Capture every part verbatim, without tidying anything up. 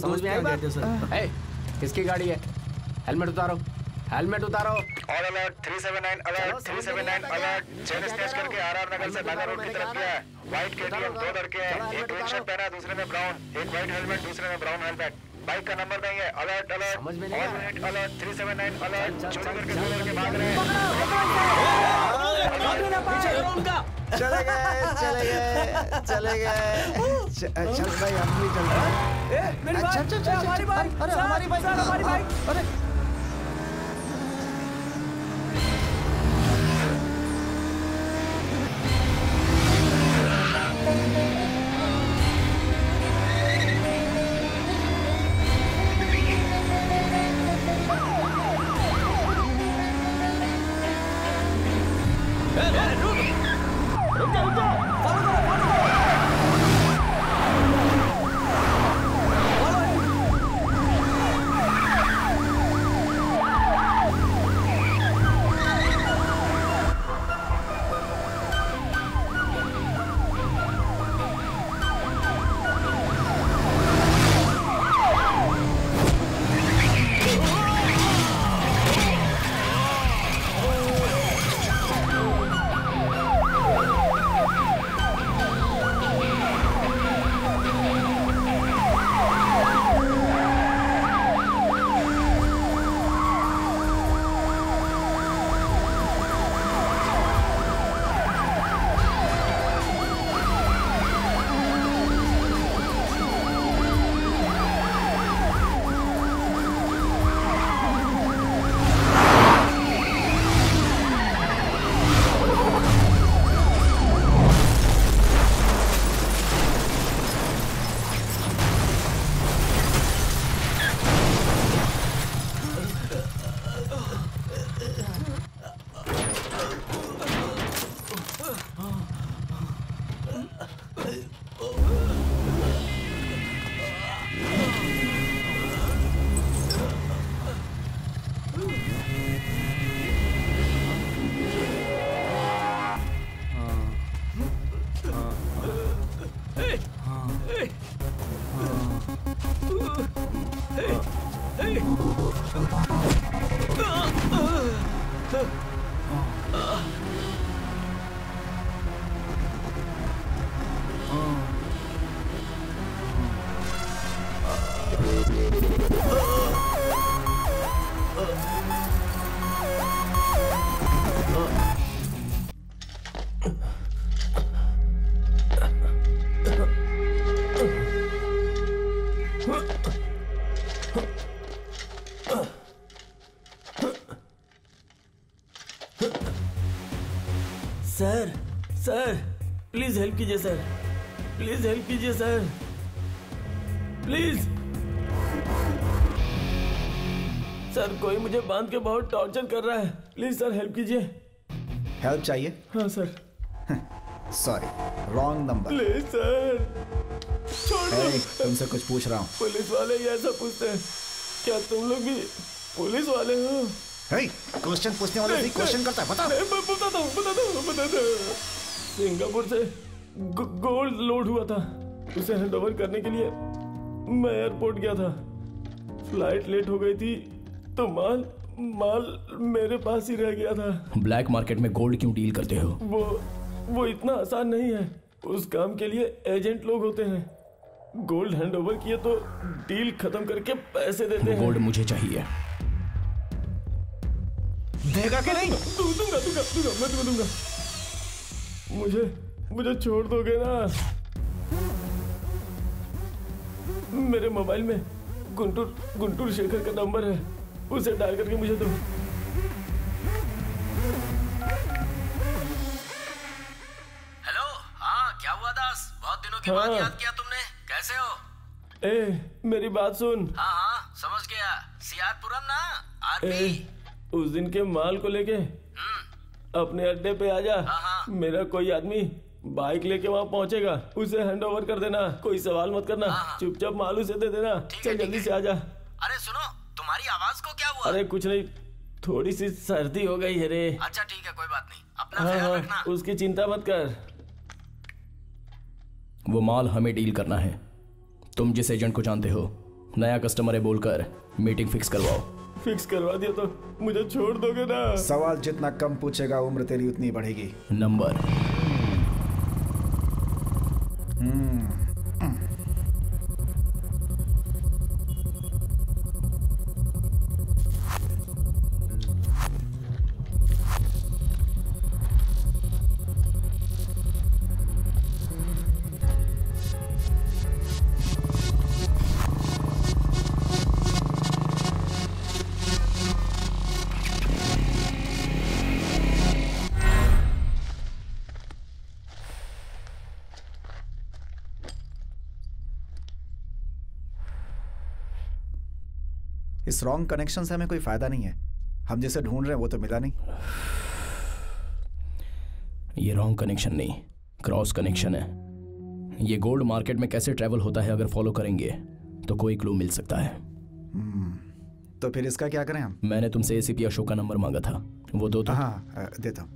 समझ में आएगा सर। ए, किसकी गाड़ी है? हेलमेट उतारो, हेलमेट उतारो। All alert three seven nine alert three seven nine alert. Chain snatch करके आरआर नगर से नागा रोड की तरफ गया है। व्हाइट केटीएम, दो लड़के हैं, एक ग्रीन शर्ट पहना, दूसरे ने ब्राउन, एक व्हाइट हेलमेट, दूसरे ने ब्राउन हेलमेट। बाइक का नंबर नहीं है। Alert alert all unit alert three seven nine alert. चोरी करके दो लड़के भाग रहे हैं। चले गए चले गए चले गए। चल भाई हम भी चलते हैं। अच्छा अच्छा अच्छा हमारी बाइक, अरे हमारी बाइक, हमारी बाइक, अरे सर सर प्लीज हेल्प कीजिए सर, प्लीज हेल्प कीजिए सर, प्लीज सर। कोई मुझे बांध के बहुत टॉर्चर कर रहा है, प्लीज सर हेल्प कीजिए। हेल्प चाहिए? हाँ sir. Sorry, wrong number. Please sir छोड़ दो। तुमसे कुछ पूछ रहा हूँ। पुलिस वाले ये ऐसा पूछते हैं, क्या तुम लोग भी पुलिस वाले हो? क्वेश्चन पूछने वाले से क्वेश्चन करता है, बता। बताता हूँ बताता हूँ बताता हूँ। सिंगापुर से गोल्ड लोड हुआ था, उसे हैंड ओवर करने के लिए मैं एयरपोर्ट गया था। फ्लाइट लेट हो गई थी तो माल माल मेरे पास ही रह गया था। ब्लैक मार्केट में गोल्ड क्यों डील करते हो? वो वो इतना आसान नहीं है। उस काम के लिए एजेंट लोग होते हैं। गोल्ड हैंड ओवर किए तो डील खत्म करके पैसे देते हैं। गोल्ड मुझे चाहिए। देगा कि नहीं? दू, दूंगा दूंगा दूंगा मैं तुम्हें दूंगा। मुझे मुझे छोड़ दोगे ना? मेरे मोबाइल में गुंटूर गुंटूर शेखर का नंबर है, उसे डायल करके मुझे दो। हेलो, हाँ क्या हुआ दास? बहुत दिनों के बाद याद किया तुमने, कैसे हो? ए, मेरी बात सुन। हाँ हाँ समझ गया, सीआरपुरम ना, आरपी। उस दिन के माल को लेके अपने अड्डे पे आ जा। मेरा कोई आदमी बाइक लेके वहाँ पहुँचेगा, उसे हैंड ओवर कर देना, कोई सवाल मत करना, चुपचाप माल उसे दे देना। चल जल्दी से आ जा। अरे सुनो, तुम्हारी आवाज को क्या हुआ? अरे कुछ नहीं, थोड़ी सी सर्दी हो गई है रे। अच्छा ठीक है, कोई बात नहीं, अपना हाँ, ख्याल हाँ, रखना। उसकी चिंता मत कर। वो माल हमें डील करना है। तुम जिस एजेंट को जानते हो नया कस्टमर है बोलकर मीटिंग फिक्स करवाओ। फिक्स करवा दिया तो मुझे छोड़ दोगे ना? सवाल जितना कम पूछेगा उम्र तेरी उतनी बढ़ेगी। नंबर। इस रॉन्ग कनेक्शन से हमें कोई फायदा नहीं है। हम जिसे ढूंढ रहे हैं वो तो मिला नहीं। ये रॉन्ग कनेक्शन नहीं, क्रॉस कनेक्शन है। ये गोल्ड मार्केट में कैसे ट्रैवल होता है अगर फॉलो करेंगे तो कोई क्लू मिल सकता है। तो फिर इसका क्या करें हम? मैंने तुमसे एसीपी अशोक का नंबर मांगा था, वो दो तो। हाँ देता हूँ।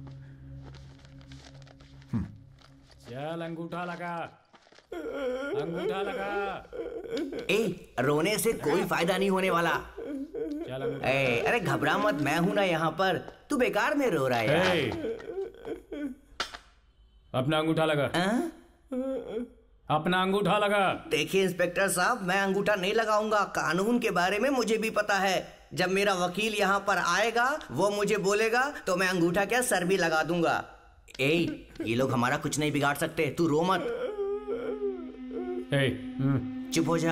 चल अंगूठा लगा, अंगूठा लगा। ए, रोने से कोई फायदा नहीं होने वाला। ए, अरे घबरा मत, मैं हूं ना यहाँ पर। तू बेकार में रो रहा है यार। अपना अंगूठा लगा। आ? अपना अंगूठा लगा। देखिए इंस्पेक्टर साहब, मैं अंगूठा नहीं लगाऊंगा। कानून के बारे में मुझे भी पता है। जब मेरा वकील यहाँ पर आएगा वो मुझे बोलेगा तो मैं अंगूठा क्या सर भी लगा दूंगा। ए, ये लोग हमारा कुछ नहीं बिगाड़ सकते, तू रो मत। ए, चुप हो जा।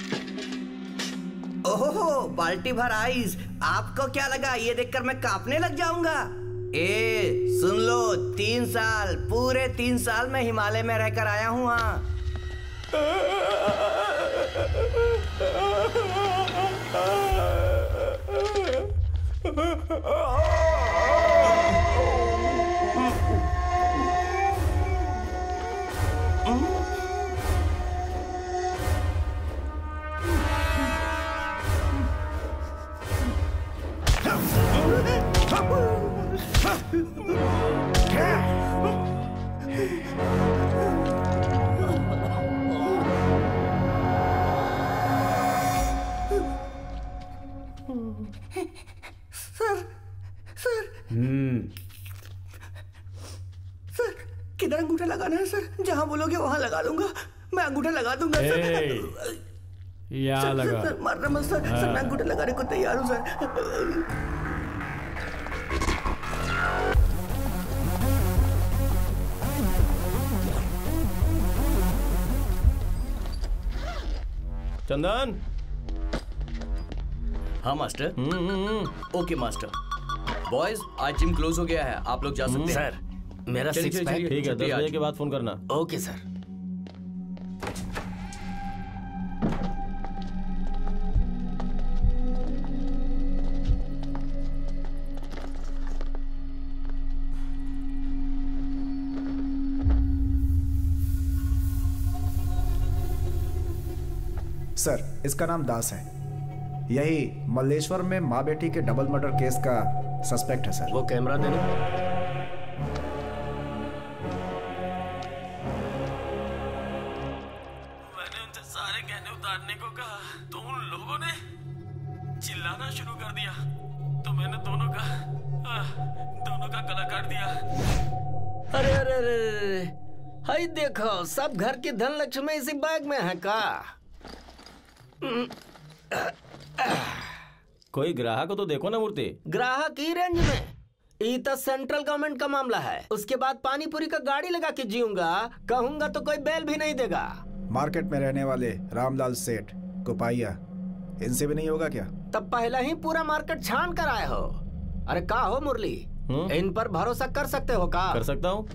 ओहो, बाल्टी भर आइस। आपको क्या लगा ये देखकर मैं कांपने लग जाऊंगा? ए, सुन लो, तीन साल, पूरे तीन साल मैं हिमालय में रहकर आया हूँ। हाँ, सर, सर, सर, किधर अंगूठा लगाना है सर? जहां बोलोगे वहां लगा दूंगा। मैं अंगूठा लगा दूंगा सर। या सर, लगा। सर, सर, मारना मत सर। सर, मैं अंगूठा लगाने को तैयार हूँ सर। चंदन। हाँ मास्टर। Okay master. बॉयज, आज जिम क्लोज हो गया है, आप लोग जा सकते हैं। सर, मेरा चलिए, सिक्स चलिए, पैक। ठीक है, दस छुट्टी बजे आज। के बाद फोन करना। Okay sir. सर, इसका नाम दास है। यही मल्लेश्वर में माँ बेटी के डबल मर्डर केस का सस्पेक्ट है सर। वो कैमरा देना। मैंने उनसे सारे गहने उतारने को कहा तो उन लोगों ने चिल्लाना शुरू कर दिया, तो मैंने दोनों का आ, दोनों का गला काट दिया। अरे अरे अरे अरे, हाय देखो, सब घर की धन लक्ष्मी इसी बैग में है का? कोई ग्राहक को तो देखो ना मूर्ति। ग्राहक ही रेंज में। ये तो सेंट्रल गवर्नमेंट का मामला है। उसके बाद पानी पूरी का गाड़ी लगा के जीऊंगा, कहूंगा तो कोई बेल भी नहीं देगा। मार्केट में रहने वाले रामलाल सेठ कुपाइया, इनसे भी नहीं होगा क्या? तब पहले ही पूरा मार्केट छान कर आए हो। अरे का हो मुरली, इन पर भरोसा कर सकते हो का? कर सकता हूँ।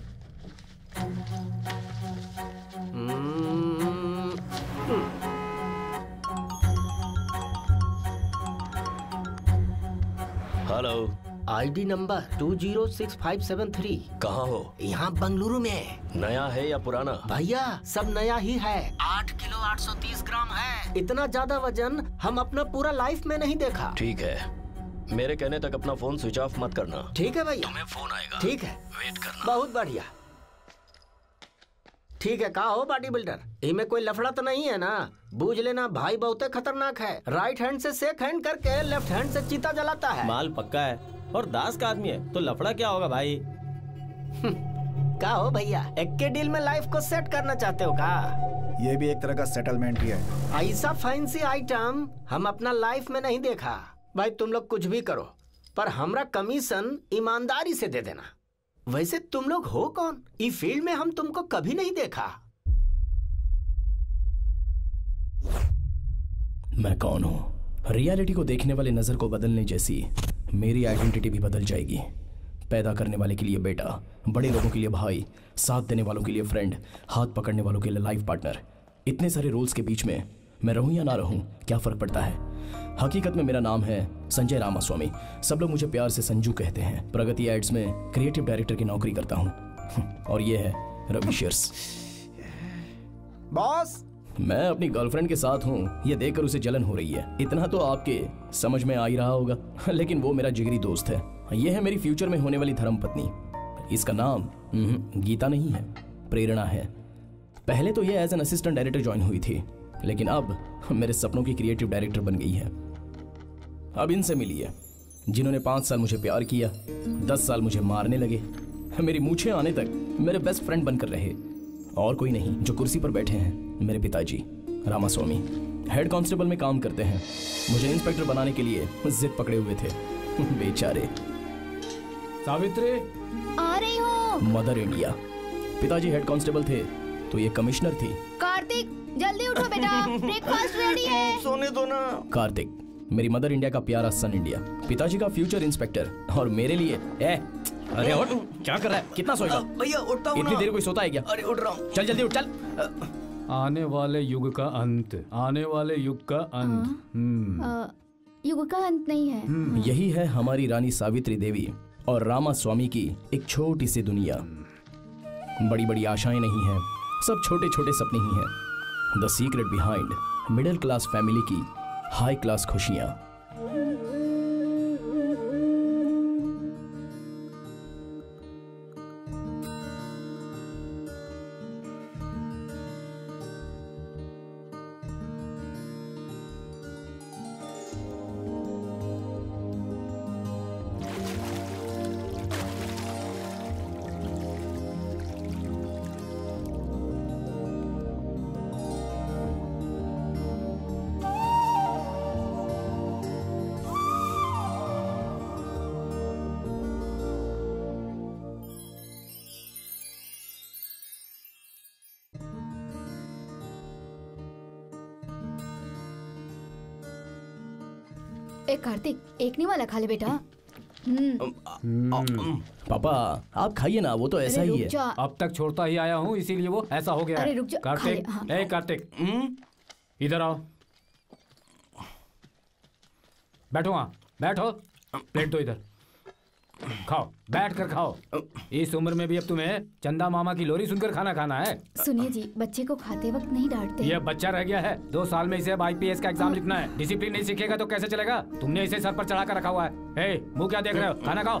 Hello, ID number two zero six five seven three. कहाँ हो? यहाँ बंगलुरु में। नया है या पुराना? भैया सब नया ही है। आठ किलो आठ सौ तीस ग्राम है। इतना ज्यादा वजन हम अपना पूरा लाइफ में नहीं देखा। ठीक है, मेरे कहने तक अपना फोन स्विच ऑफ मत करना। ठीक है भैया। तुम्हें फोन आएगा, ठीक है, वेट करना। बहुत बढ़िया। ठीक है, कहा हो बॉडी बिल्डर, इनमें कोई लफड़ा तो नहीं है ना? बूझ लेना भाई बहुते खतरनाक है। राइट हैंड से शेक हैंड करके लेफ्ट हैंड से चीता जलाता है। माल पक्का है और दास का आदमी है तो लफड़ा क्या होगा भाई? क्या हो भैया, एक के डील में लाइफ को सेट करना चाहते हो का? ये भी एक तरह का सेटलमेंट ही है। ऐसा फैंसी आइटम हम अपना लाइफ में नहीं देखा। भाई तुम लोग कुछ भी करो पर हमरा कमीशन ईमानदारी से दे देना। वैसे तुम लोग हो कौन? इस फील्ड में हम तुमको कभी नहीं देखा। मैं कौन हूँ? रियलिटी को देखने वाले नजर को बदलने जैसी मेरी आइडेंटिटी भी बदल जाएगी। पैदा करने वाले के लिए बेटा, बड़े लोगों के लिए भाई, साथ देने वालों के लिए फ्रेंड, हाथ पकड़ने वालों के लिए लाइफ पार्टनर। इतने सारे रोल्स के बीच में मैं रहूं या ना रहूं, क्या फर्क पड़ता है? हकीकत में मेरा नाम है संजय रामास्वामी। सब लोग मुझे प्यार से संजू कहते हैं। प्रगति एड्स में क्रिएटिव डायरेक्टर की नौकरी करता हूँ। और ये है रवि शेयर्स। बॉस, मैं अपनी गर्लफ्रेंड के साथ हूँ, ये देखकर उसे जलन हो रही है। इतना तो आपके समझ में आ ही रहा होगा। लेकिन वो मेरा जिगरी दोस्त है। ये है मेरी फ्यूचर में होने वाली धर्मपत्नी। इसका नाम गीता नहीं है, प्रेरणा है। पहले तो ये as an assistant director join हुई थी, लेकिन अब मेरे सपनों की क्रिएटिव डायरेक्टर बन गई है। अब इनसे मिलिए जिन्होंने पांच साल मुझे प्यार किया, दस साल मुझे मारने लगे, मेरी मूछें आने तक मेरे बेस्ट फ्रेंड बनकर रहे। और कोई नहीं, जो कुर्सी पर बैठे हैं मेरे पिताजी रामास्वामी। हेड कांस्टेबल में काम करते हैं। मुझे इंस्पेक्टर बनाने के लिए जिद पकड़े हुए थे, बेचारे। सावित्री, आ रही हूँ। Mother India. पिताजी हेड कांस्टेबल थे तो ये कमिश्नर थी। कार्तिक, जल्दी उठो बेटा, ब्रेकफास्ट रेडी है। सोने दो ना। कार्तिक, मेरी मदर इंडिया का प्यारा सन इंडिया। पिताजी का फ्यूचर इंस्पेक्टर और मेरे लिए ए, अरे उठ, क्या कर रहा है? कितना सोएगा? भैया उठता हूँ। इतनी देर कोई सोता है क्या? अरे उठ रहा हूँ। चल जल्दी उठ, चल। आने वाले युग का अंत, आने वाले युग का अंत। हम्म, युग का अंत नहीं है। यही है हमारी रानी सावित्री देवी और रामास्वामी की एक छोटी सी दुनिया। बड़ी बड़ी आशाएं नहीं हैं, सब छोटे छोटे सपने ही हैं। The secret behind middle class family की हाई क्लास खुशियां। एक कार्तिक, एक नहीं वाला खा ले बेटा। पापा आप खाइए ना, वो तो ऐसा ही है। अब तक छोड़ता ही आया हूँ, इसीलिए वो ऐसा हो गया। अरे रुक जा, कार्तिक, हाँ। ए कार्तिक, इधर आओ। बैठो वहाँ, बैठो। प्लेट दो इधर, खाओ, बैठ कर खाओ। इस उम्र में भी अब तुम्हें चंदा मामा की लोरी सुनकर खाना खाना है। सुनिए जी, बच्चे को खाते वक्त नहीं डांटते। ये बच्चा रह गया है, दो साल में इसे अब आई पी एस का एग्जाम लिखना है। डिसिप्लिन नहीं सीखेगा तो कैसे चलेगा? तुमने इसे सर पर चढ़ा कर रखा हुआ है। ए, मुंह क्या देख रहे हो? खाना खाओ।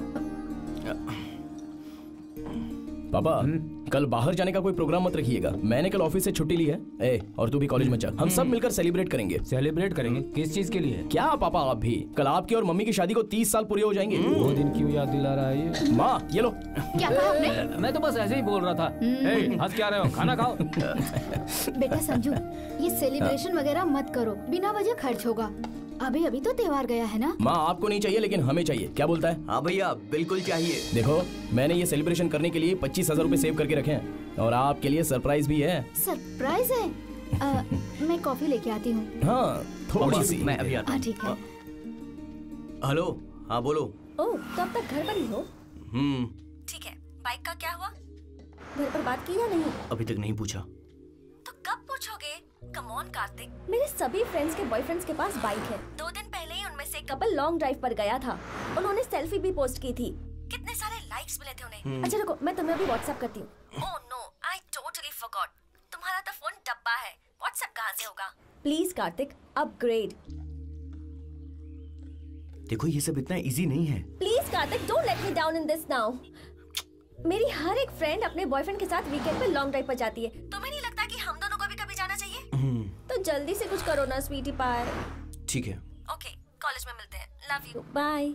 पापा कल बाहर जाने का कोई प्रोग्राम मत रखिएगा। मैंने कल ऑफिस से छुट्टी ली है। ए, और तू भी कॉलेज में जा, हम सब मिलकर सेलिब्रेट करेंगे। सेलिब्रेट करेंगे? किस चीज के लिए? क्या पापा आप भी? कल आपकी और मम्मी की शादी को तीस साल पूरे हो जाएंगे। वो दिन क्यों याद दिला रहा है ये? माँ ये लो। क्या कहा आपने? मैं तो बस ऐसे ही बोल रहा था। ए, हंस क्या रहे हो? खाना खाओ। बेटा संजू, ये सेलिब्रेशन वगैरह मत करो, बिना वजह खर्च होगा। अभी अभी तो त्योहार गया है ना। माँ आपको नहीं चाहिए लेकिन हमें चाहिए, क्या बोलता है? हाँ भैया बिल्कुल चाहिए। देखो मैंने ये सेलिब्रेशन करने के लिए पच्चीस हजार रूपए सेव करके रखे हैं और आपके लिए सरप्राइज भी है। सरप्राइज है? आ, मैं कॉफी लेके आती हूँ। हाँ थोड़ी सी। मैं अभी आता हूँ। ठीक है। हेलो, हाँ बोलो। ओह, तो अब तक घर पर ही हो? हम्म। ठीक है, बाइक का क्या हुआ? घर पर बात की या नहीं? अभी तक नहीं पूछा। तो कब पूछोगे? कम ऑन कार्तिक, मेरे सभी फ्रेंड्स के बॉयफ्रेंड्स के पास बाइक है। दो दिन पहले ही उनमें से कपल लॉन्ग ड्राइव पर गया था। उन्होंने सेल्फी भी पोस्ट की थी। कितने सारे लाइक्स मिले थे उन्हें। अच्छा रुको, मैं तुम्हें अभी व्हाट्सएप करती हूँ। Oh no, I totally forgot. तुम्हारा तो फोन डब्बा है, व्हाट्सएप कहाँ से होगा? Please Kartik, upgrade. देखो ये सब इतना इजी नहीं है। Please Kartik, don't let me down in this now. मेरी हर एक फ्रेंड अपने बॉयफ्रेंड के साथ वीकेंड पे लॉन्ग ड्राइव पर जाती है। तुम्हें नहीं लगता कि हम दोनों को भी कभी जाना चाहिए? तो जल्दी से कुछ करो ना स्वीटी पाई। ठीक है। ओके, कॉलेज में मिलते हैं। Love you, bye.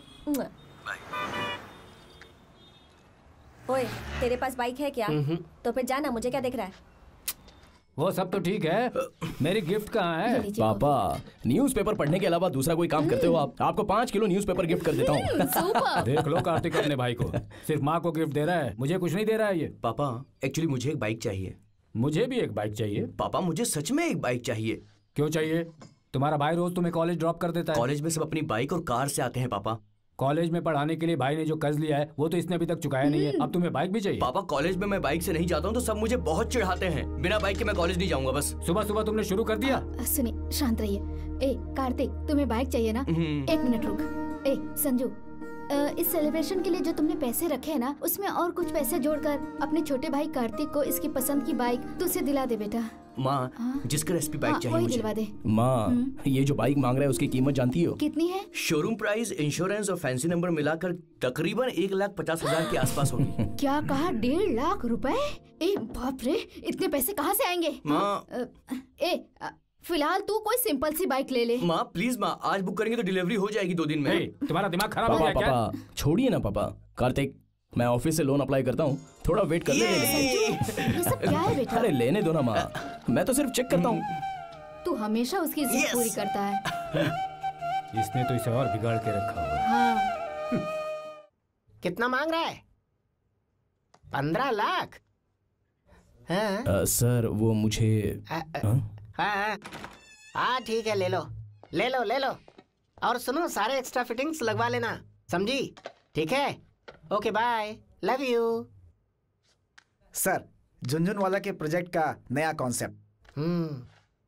ओए, तेरे पास बाइक है क्या? तो फिर जाना, मुझे क्या दिख रहा है? वो सब तो ठीक है, मेरी गिफ्ट कहाँ है? पापा, न्यूज़पेपर पढ़ने के अलावा दूसरा कोई काम करते हो आप? आपको पाँच किलो न्यूज़पेपर गिफ्ट कर देता हूँ। देख लो कार्तिक अपने भाई को, सिर्फ माँ को गिफ्ट दे रहा है, मुझे कुछ नहीं दे रहा है ये। पापा, एक्चुअली मुझे एक बाइक चाहिए। मुझे भी एक बाइक चाहिए। पापा, मुझे सच में एक बाइक चाहिए। क्यों चाहिए? तुम्हारा भाई रोज तुम्हें कॉलेज ड्रॉप कर देता है। कॉलेज में सब अपनी बाइक और कार से आते हैं पापा। कॉलेज में पढ़ाने के लिए भाई ने जो कर्ज लिया है वो तो इसने अभी तक चुकाया नहीं है, अब तुम्हें बाइक भी चाहिए। पापा, कॉलेज में मैं बाइक से नहीं जाता हूँ तो सब मुझे बहुत चिढ़ाते हैं। बिना बाइक के मैं कॉलेज नहीं जाऊंगा। बस सुबह सुबह तुमने शुरू कर दिया। सुनिए, शांत रहिए। ए कार्तिक, तुम्हें बाइक चाहिए ना? एक मिनट रुक। ए संजू, इस सेलिब्रेशन के लिए जो तुमने पैसे रखे हैं ना, उसमें और कुछ पैसे जोड़कर अपने छोटे भाई कार्तिक को इसकी पसंद की बाइक तुझसे दिला दे बेटा। माँ, जिसका रेसिपी बाइक चाहिए वही मुझे। दिलवा दे। माँ, ये जो बाइक मांग रहा है उसकी कीमत जानती हो? कितनी है? शोरूम प्राइस, इंश्योरेंस और फैंसी नंबर मिलाकर तकरीबन एक लाख पचास हजार के आसपास होगी। क्या कहा? डेढ़ लाख रुपए? ए बाप रे, इतने पैसे कहाँ से आएंगे? माँ, ए फिलहाल तू कोई सिंपल सी बाइक ले ले। माँ प्लीज माँ, आज बुक करेंगे तो डिलीवरी हो जाएगी दो दिन में। hey, तुम्हारा दिमाग खराब हो गया क्या? पापा, छोड़िए ना पापा। कार्तिक, मैं ऑफिस से लोन अप्लाई करता हूँ, थोड़ा वेट कर ले। ये सब क्या है बेटा? अरे लेने दो ना माँ, मैं तो सिर्फ चेक करता हूँ। तू हमेशा उसकी जिद पूरी करता है। इसने तो इसे और बिगाड़ के रखा हुआ है। हाँ। कितना मांग रहा है? पंद्रह लाख? हाँ? आ, सर वो मुझे हाँ हाँ हाँ ठीक है, ले लो ले लो ले लो। और सुनो, सारे एक्स्ट्रा फिटिंग्स लगवा लेना, समझी? ठीक है, okay bye, love you. Sir, Jhunjhunwala के प्रोजेक्ट का नया concept. Hmm,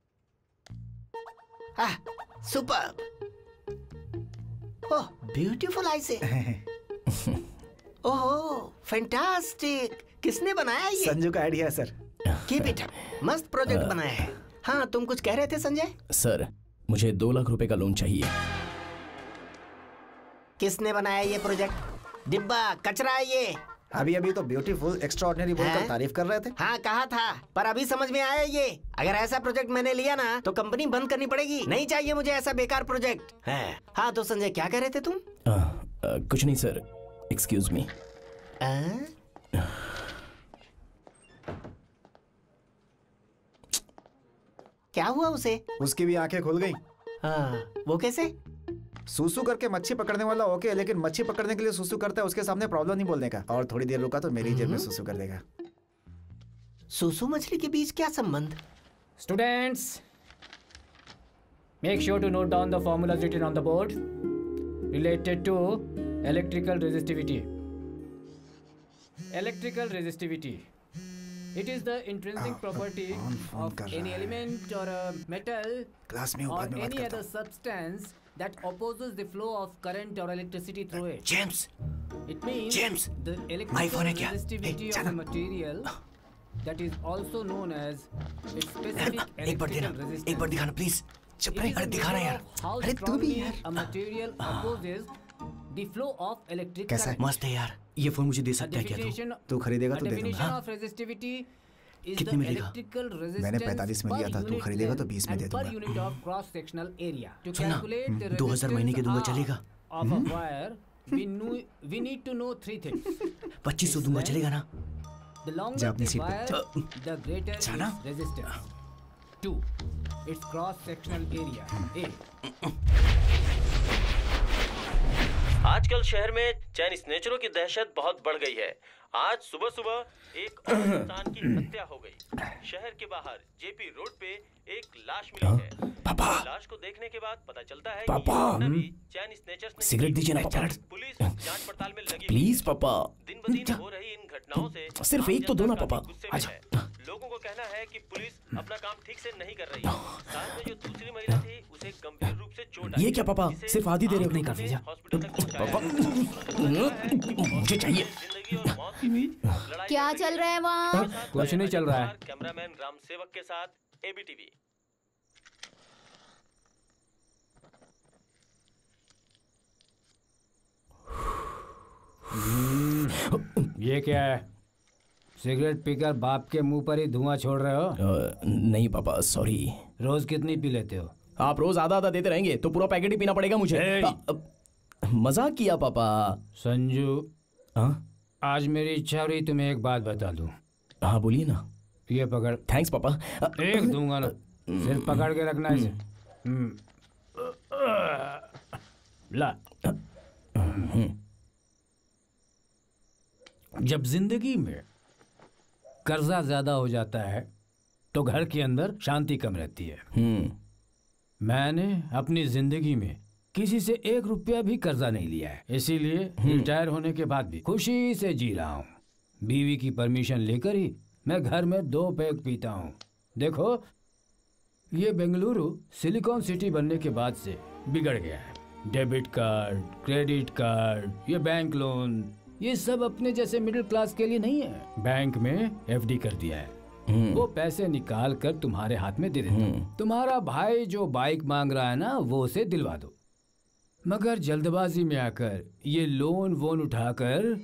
ah, super. Oh, beautiful I say. Oh, fantastic. किसने बनाया ये? संजू का आइडिया है सर। कीप इट अप, मस्त प्रोजेक्ट बनाया है। हाँ, तुम कुछ कह रहे थे संजय? सर, मुझे दो लाख रुपए का लोन चाहिए। किसने बनाया ये प्रोजेक्ट? डिब्बा कचरा है ये। अभी अभी तो ब्यूटीफुल एक्स्ट्राऑर्डिनरी बोलकर तारीफ कर रहे थे। हाँ कहा था, पर अभी समझ में आया ये। अगर ऐसा प्रोजेक्ट मैंने लिया ना तो कंपनी बंद करनी पड़ेगी। नहीं चाहिए मुझे ऐसा बेकार प्रोजेक्ट। है। हाँ तो संजय, क्या कह रहे थे तुम? आ, आ, कुछ नहीं सर, एक्सक्यूज मी। क्या हुआ उसे? उसकी भी आंखें खुल गई। हाँ, वो कैसे? सूसू करके मच्छी पकड़ने वाला ओके, लेकिन मच्छी पकड़ने के लिए सूसू करता है, उसके सामने प्रॉब्लम नहीं बोलने का। और थोड़ी देर रुका तो मेरी जेब में सूसू कर देगा। सूसू मछली के बीच क्या संबंध? Students, make sure to note down the formulas written on the board related to electrical resistivity. Electrical resistivity. It is the intrinsic property of any element or a metal or any other substance that opposes the flow of current or electricity through it. James. It means James. the electrical resistivity of the material that is also known as its specific electrical resistance. एक बार दिखाना please. चुप रहे, अरे दिखाना यार। अरे तू भी यार। A material opposes the flow of electric कैसा है? मस्त है यार। ये फोन मुझे दे सकता है क्या तू? तू खरीदेगा तो दे दूंगा। of resistivity is कितने the में देगा? electrical resistance मैंने पैंतालीस में लिया था, तू per खरीदेगा unit तो बीस में and दे per दूंगा। unit of cross sectional area. To सुनना, calculate the दो हजार महीने के दूंगा, resistance चलेगा? of a wire, we know we need to know three things. पच्चीस सौ दूंगा, चलेगा ना? The longer जा अपनी the सीट पे। wire, the greater its जाना? resistance. Two, its cross sectional area. A. आजकल शहर में चैन स्नेचरों की दहशत बहुत बढ़ गई है। आज सुबह सुबह एक और इंसान की हत्या हो गई। शहर के बाहर जेपी रोड पे एक लाश मिली है। पापा, लाश को देखने के बाद पता चलता है पापा, कि भी चैन स्नेचर्स ने सिगरेट दीजिए ना पापा। पुलिस जांच पड़ताल में लगी। प्लीज पापा, दिन ब दिन हो रही इन घटनाओं से सिर्फ एक तो दो ना पापा। आजा। लोगों को कहना है कि पुलिस अपना काम ठीक से नहीं कर रही है। साथ में जो दूसरी महिला थी उसे गंभीर रूप से चोट आई। ये क्या पापा, सिर्फ आधी देर नहीं काफी जा। पापा, मुझे चाहिए। जिंदगी और मौत के बीच लड़ाई क्या चल रहा है वहाँ? कुछ नहीं चल रहा है। कैमरामैन राम सेवक के साथ एबीटीवी। ये क्या है? सिगरेट पीकर बाप के मुंह पर ही धुआं छोड़ रहे हो? आ, नहीं पापा, सॉरी। रोज कितनी पी लेते हो? आप रोज आधा आधा देते रहेंगे तो पूरा पैकेट ही पीना पड़ेगा मुझे। मजाक किया पापा। संजू, हाँ आज मेरी इच्छा हो रही तुम्हें एक बात बता दूं। हाँ बोलिए ना। ये पकड़। थैंक्स पापा। एक दूंगा ना, सिर्फ पकड़ के रखना इसे। ला। जब जिंदगी में कर्जा ज्यादा हो जाता है तो घर के अंदर शांति कम रहती है। मैंने अपनी जिंदगी में किसी से एक रुपया भी कर्जा नहीं लिया है, इसीलिए रिटायर होने के बाद भी खुशी से जी रहा हूँ। बीवी की परमिशन लेकर ही मैं घर में दो पैक पीता हूँ। देखो, ये बेंगलुरु सिलिकॉन सिटी बनने के बाद से बिगड़ गया है। डेबिट कार्ड, क्रेडिट कार्ड, ये बैंक लोन, ये सब अपने जैसे मिडिल क्लास के लिए नहीं है। बैंक में एफडी कर दिया है, वो पैसे निकाल कर तुम्हारे हाथ में दे देता हूँ। तुम्हारा भाई जो बाइक मांग रहा है ना, वो उसे दिलवा दो। मगर जल्दबाजी में आकर ये लोन वोन उठाकर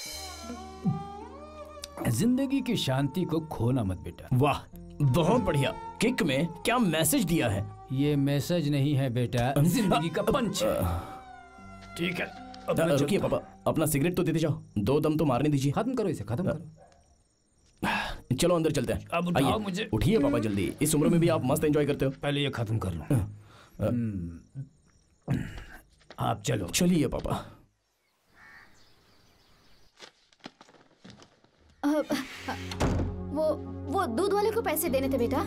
जिंदगी की शांति को खोना मत बेटा। वाह, बहुत बढ़िया। किक में क्या मैसेज दिया है? ये मैसेज नहीं है बेटा, जिंदगी का पंच है। ठीक है, रुकिए पापा, अपना सिगरेट तो देते जाओ, दो दम तो मारने दीजिए। खत्म करो इसे, खत्म करो। चलो अंदर चलते हैं। अब उठाओ मुझे। उठिए पापा जल्दी, इस उम्र में भी आप मस्त एंजॉय करते हो। पहले ये खत्म कर लो। आप चलो। चलिए पापा। वो वो दूध वाले को पैसे देने थे बेटा।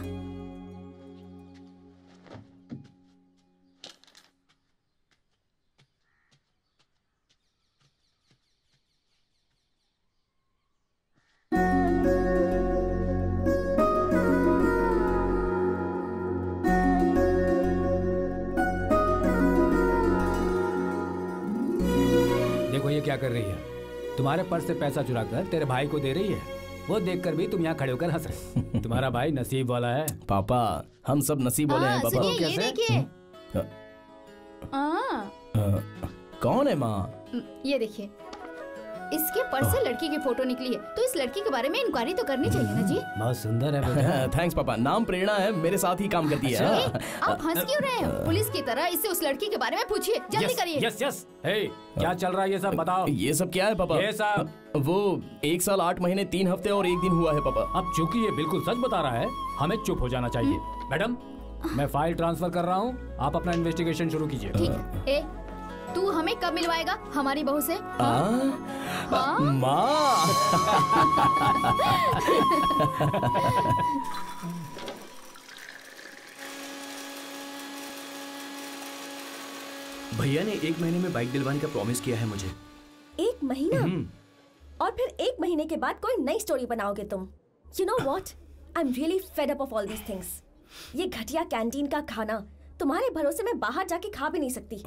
देखो ये क्या कर रही है, तुम्हारे पर्स से पैसा चुरा कर तेरे भाई को दे रही है। वो देखकर भी तुम यहाँ खड़े होकर हंस रहे। तुम्हारा भाई नसीब वाला है। पापा, हम सब नसीब वाले हैं पापा। सुनिए, ये देखिए। कौन है माँ? ये देखिए, इसके पर्स से लड़की की फोटो निकली है, तो इस लड़की के बारे में इंक्वायरी तो करनी चाहिए ना जी। बहुत सुंदर है बेटा। थैंक्स पापा। नाम प्रेरणा है, मेरे साथ ही काम करती है। आप हंस क्यों रहे हैं? पुलिस की तरह इससे उस लड़की के बारे में पूछिए, जल्दी करिए। Yes yes. हे, क्या चल रहा है ये सब बताओ। ये सब क्या है पापा? ये सब वो एक साल आठ महीने तीन हफ्ते और एक दिन हुआ है पापा। अब चूंकि ये बिल्कुल सच बता रहा है, हमें चुप हो जाना चाहिए। मैडम, मैं फाइल ट्रांसफर कर रहा हूँ, आप अपना इन्वेस्टिगेशन शुरू कीजिए। ठीक है। तू हमें कब मिलवाएगा हमारी बहू से? हाँ? माँ। भैया ने एक महीने में बाइक दिलवाने का प्रॉमिस किया है मुझे। एक महीना? और फिर एक महीने के बाद कोई नई स्टोरी बनाओगे तुम। You know what? I'm really fed up of all these things. ये घटिया कैंटीन का खाना, तुम्हारे भरोसे में बाहर जाके खा भी नहीं सकती।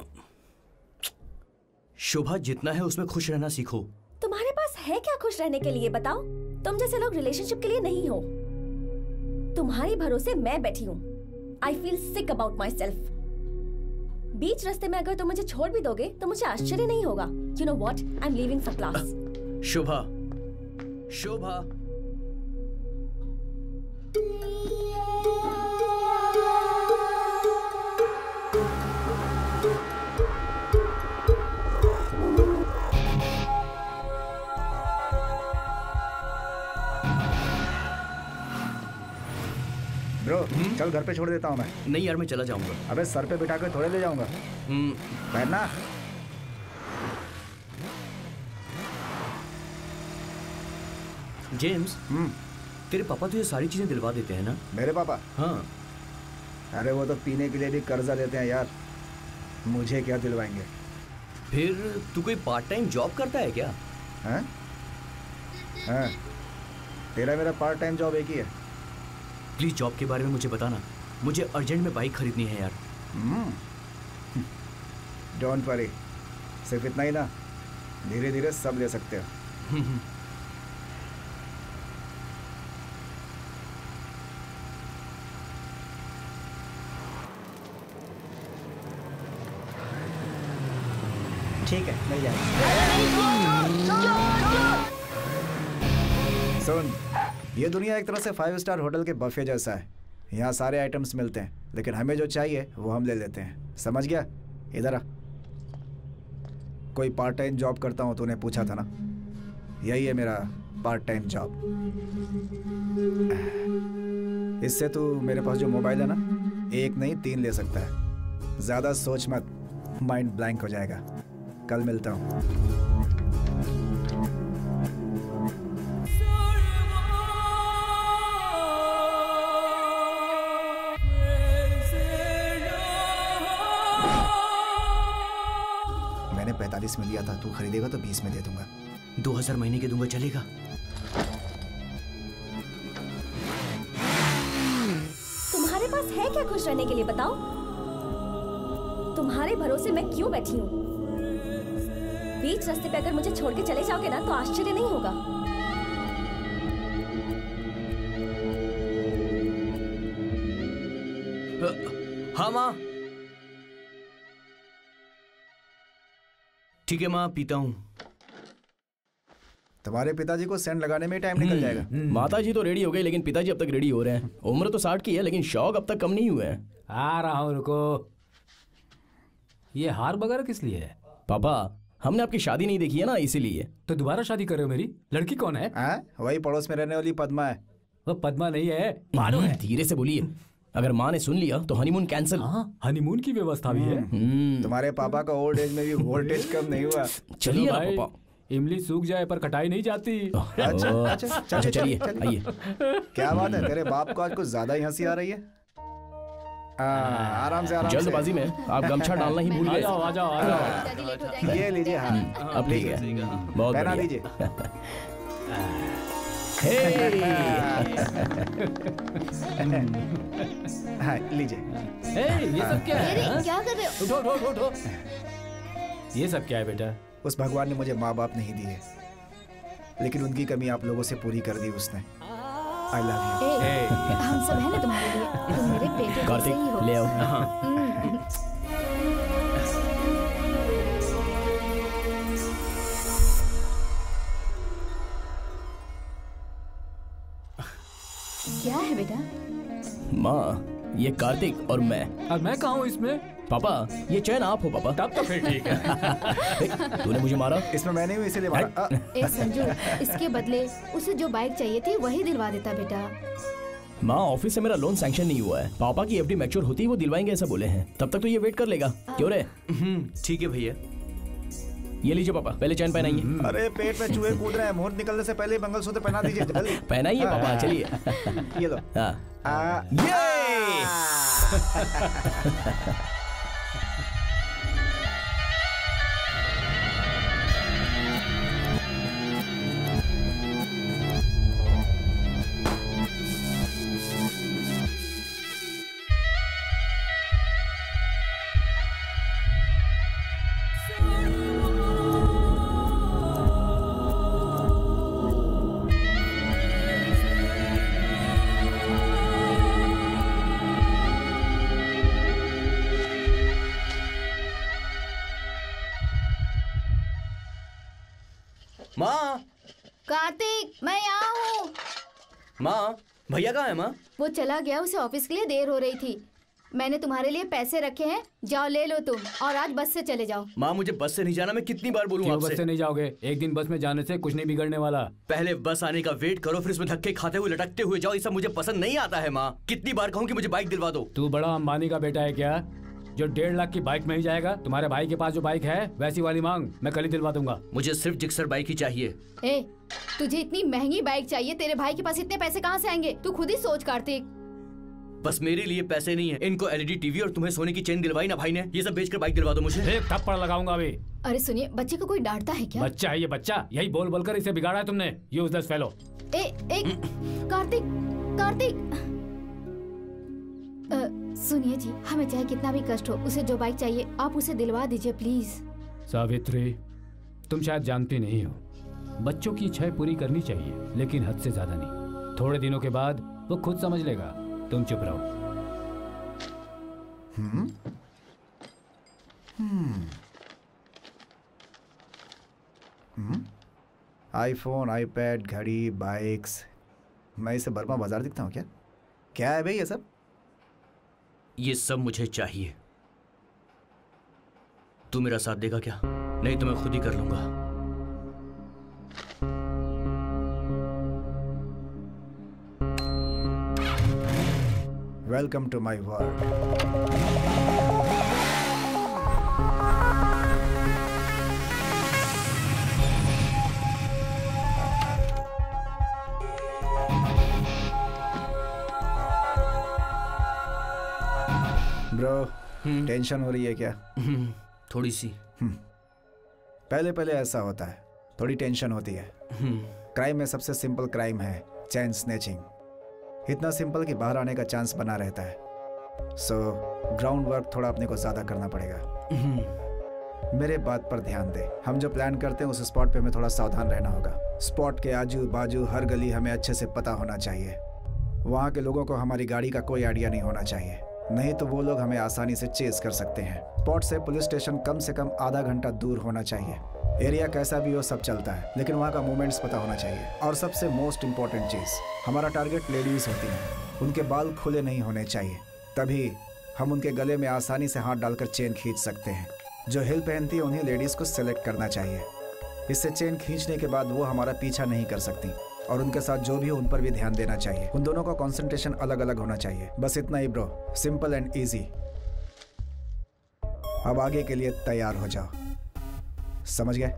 शोभा, जितना है उसमें खुश रहना सीखो। तुम्हारे पास है क्या खुश रहने के लिए, बताओ? तुम जैसे लोग रिलेशनशिप के लिए नहीं हो। तुम्हारे भरोसे मैं बैठी हूँ। I feel sick about myself. बीच रास्ते में अगर तुम मुझे छोड़ भी दोगे तो मुझे आश्चर्य नहीं होगा। You know what? I'm leaving for class. Shobha, Shobha. Bro, चल घर पे छोड़ देता हूँ मैं। नहीं यार, मैं चला जाऊंगा। अबे सर पे बिठा कर थोड़े ले जाऊंगा। बैठना। जेम्स, तेरे पापा तो ये सारी चीजें दिलवा देते हैं ना? मेरे पापा? हाँ। अरे वो तो पीने के लिए भी कर्जा लेते हैं यार, मुझे क्या दिलवाएंगे। फिर तू कोई पार्ट टाइम जॉब करता है क्या? हैं? हाँ, तेरा मेरा पार्ट टाइम जॉब एक ही है। प्लीज जॉब के बारे में मुझे बताना, मुझे अर्जेंट में बाइक खरीदनी है यार। डोंट वरी, सिर्फ इतना ही ना, धीरे धीरे सब ले सकते हो। ठीक है, मिल जाएगा। सुन, ये दुनिया एक तरह से फाइव स्टार होटल के बफे जैसा है। यहाँ सारे आइटम्स मिलते हैं, लेकिन हमें जो चाहिए वो हम ले लेते हैं। समझ गया? इधर आ। कोई पार्ट टाइम जॉब करता हूँ तूने पूछा था ना, यही है मेरा पार्ट टाइम जॉब। इससे तू मेरे पास जो मोबाइल है ना, एक नहीं तीन ले सकता है। ज़्यादा सोच मत, माइंड ब्लैंक हो जाएगा। कल मिलता हूँ। मैंने पैंतालीस में लिया था, तू खरीदेगा तो बीस में दे दूंगा। दो हजार महीने के दूंगा, चलेगा? तुम्हारे पास है क्या खुश रहने के लिए, बताओ? तुम्हारे भरोसे मैं क्यों बैठी हूँ? बीच रास्ते पे अगर मुझे छोड़ के चले जाओगे ना तो आश्चर्य नहीं होगा। हाँ माँ। ठीक है माँ, पीता हूँ। तुम्हारे पिताजी को सेंट लगाने में टाइम निकल जाएगा। माता जी तो रेडी हो गई, लेकिन पिताजी अब तक रेडी हो रहे हैं। उम्र तो साठ की है, लेकिन शौक अब तक कम नहीं हुए हैं। आ रहा हूँ, रुको। ये हार वगैरह किस लिए है? पापा, हमने आपकी शादी नहीं देखी है ना, इसीलिए। तो दोबारा शादी कर रहे हो मेरी? लड़की कौन है? आ? वही पड़ोस में रहने वाली पद्मा है। वो पद्मा नहीं है, मानो है। धीरे से बोलिए, अगर माँ ने सुन लिया तो हनीमून कैंसिल। हनीमून की व्यवस्था भी है। तुम्हारे पापा का ओल्ड एज में भी वोल्टेज कम नहीं हुआ। चलिए ना पापा। इमली सूख जाए पर कटाई नहीं जाती। अच्छा अच्छा अच्छा, चलिए आइए। क्या बात है, तेरे बाप को आज कुछ ज्यादा ही हंसी आ रही है। आ, आराम से आराम से। जल्दबाजी में आप गमछा डालना ही भूल गए। आ जाओ आ जाओ आ जाओ। ये लीजिए। हाँ अब ठीक है, बहुत पहना बढ़िया। दीजिए। हाँ लीजिए। ये सब क्या है? अरे क्या कर रहे हो? उठो उठो उठो। ये सब क्या है बेटा? उस भगवान ने मुझे माँ बाप नहीं दिए, लेकिन उनकी कमी आप लोगों से पूरी कर दी उसने। I love you. हम सब है ना तुम्हारे लिए, तुम मेरे बेटे जैसे ही हो। ले आओ। क्या है बेटा? माँ, ये कार्तिक और मैं। और मैं कहाँ हूँ इसमें? पापा, ये चैन आप हो पापा। तब तो फिर ठीक है। तूने मुझे मारा? इसमें मैंने हूँ इसीलिए मारा। ए संजू, इसके बदले उसे जो बाइक चाहिए थी वही दिलवा देता बेटा। माँ, ऑफिस से मेरा लोन सैंक्शन नहीं हुआ है। पापा की एफडी मैच्योर होती ही वो दिलवाएंगे ऐसा बोले हैं। तब तक तो ये वेट कर लेगा। क्यों रे? ठीक है भैया। ये लीजिए पापा, पहले चैन पहनाइए। अरे पेट में चूहे कूद रहे हैं, मुहूर्त निकलने से पहले मंगलसूत्र पहना दीजिए जल्दी। पहनाइए पापा, चलिए। ये लो। हाँ। आ, ये माँ। कार्तिक, मैं यहाँ हूँ। माँ, भैया कहाँ है माँ? वो चला गया, उसे ऑफिस के लिए देर हो रही थी। मैंने तुम्हारे लिए पैसे रखे हैं, जाओ ले लो तुम, और आज बस से चले जाओ। माँ, मुझे बस से नहीं जाना, मैं कितनी बार बोलूँ आपसे? बस से नहीं जाओगे? एक दिन बस में जाने से कुछ नहीं बिगड़ने वाला। पहले बस आने का वेट करो, फिर उसमें धक्के खाते हुए लटकते हुए जाओ। ये सब मुझे पसंद नहीं आता है माँ। कितनी बार कहूँ कि मुझे बाइक दिलवा दो? तू बड़ा अंबानी का बेटा है क्या, जो डेढ़ लाख की बाइक में ही जाएगा? तुम्हारे भाई के पास जो बाइक है वैसी वाली मांग, मैं कल ही दिलवा दूंगा। मुझे सिर्फ जिक्सर बाइक ही चाहिए। ए, तुझे इतनी महंगी बाइक चाहिए? तेरे भाई के पास इतने पैसे कहाँ से आएंगे? तू खुद ही सोच कार्तिक। बस मेरे लिए पैसे नहीं है। इनको एलईडी टीवी और तुम्हें सोने की चेन दिलवाई ना भाई ने, ये सब बेचकर बाइक दिलवा दो मुझे। एक थप्पड़ लगाऊंगा अभी। अरे सुनिए, बच्चे को कोई डांटता है क्या? बच्चा है ये बच्चा, यही बोल बोल कर इसे बिगाड़ा है तुमने। Useless fellow. ए, एक कार्तिक, कार्तिक। सुनिए जी, हमें चाहे कितना भी कष्ट हो, उसे जो बाइक चाहिए आप उसे दिलवा दीजिए प्लीज। सावित्री, तुम शायद जानती नहीं हो, बच्चों की इच्छाएं पूरी करनी चाहिए, लेकिन हद से ज्यादा नहीं। थोड़े दिनों के बाद वो खुद समझ लेगा। तुम चुप रहो। Hmm hmm hmm iPhone, iPad, घड़ी, बाइक्स। मैं इसे बर्मा बाजार दिखता हूँ क्या? क्या है भाई ये सब? ये सब मुझे चाहिए। तू मेरा साथ देगा क्या? नहीं तो मैं खुद ही कर लूंगा। Welcome to my world. Bro, tension हो रही है क्या? थोड़ी सी। पहले पहले ऐसा होता है, थोड़ी टेंशन होती है। क्राइम में सबसे सिंपल क्राइम है चेन स्नैचिंग। इतना सिंपल कि बाहर आने का चांस बना रहता है। सो ग्राउंड वर्क थोड़ा अपने को ज्यादा करना पड़ेगा। मेरे बात पर ध्यान दे। हम जो प्लान करते हैं उस स्पॉट पे हमें थोड़ा सावधान रहना होगा। स्पॉट के आजू बाजू हर गली हमें अच्छे से पता होना चाहिए। वहाँ के लोगों को हमारी गाड़ी का कोई आइडिया नहीं होना चाहिए, नहीं तो वो लोग हमें आसानी से चेस कर सकते हैं। स्पॉट से पुलिस स्टेशन कम से कम आधा घंटा दूर होना चाहिए। एरिया कैसा भी हो सब चलता है, लेकिन वहाँ का मूवमेंट्स पता होना चाहिए। और सबसे मोस्ट इम्पॉर्टेंट चीज़, हमारा टारगेट लेडीज होती हैं। उनके बाल खुले नहीं होने चाहिए, तभी हम उनके गले में आसानी से हाथ डालकर चेन खींच सकते हैं। जो हिल पहनती है उन्हीं लेडीज़ को सेलेक्ट करना चाहिए। इससे चेन खींचने के बाद वो हमारा पीछा नहीं कर सकती, और उनके साथ जो भी हो उन पर भी ध्यान देना चाहिए। उन दोनों का कंसंट्रेशन अलग अलग होना चाहिए। बस इतना ही ब्रो, सिंपल एंड इजी। अब आगे के लिए तैयार हो जाओ। समझ गए?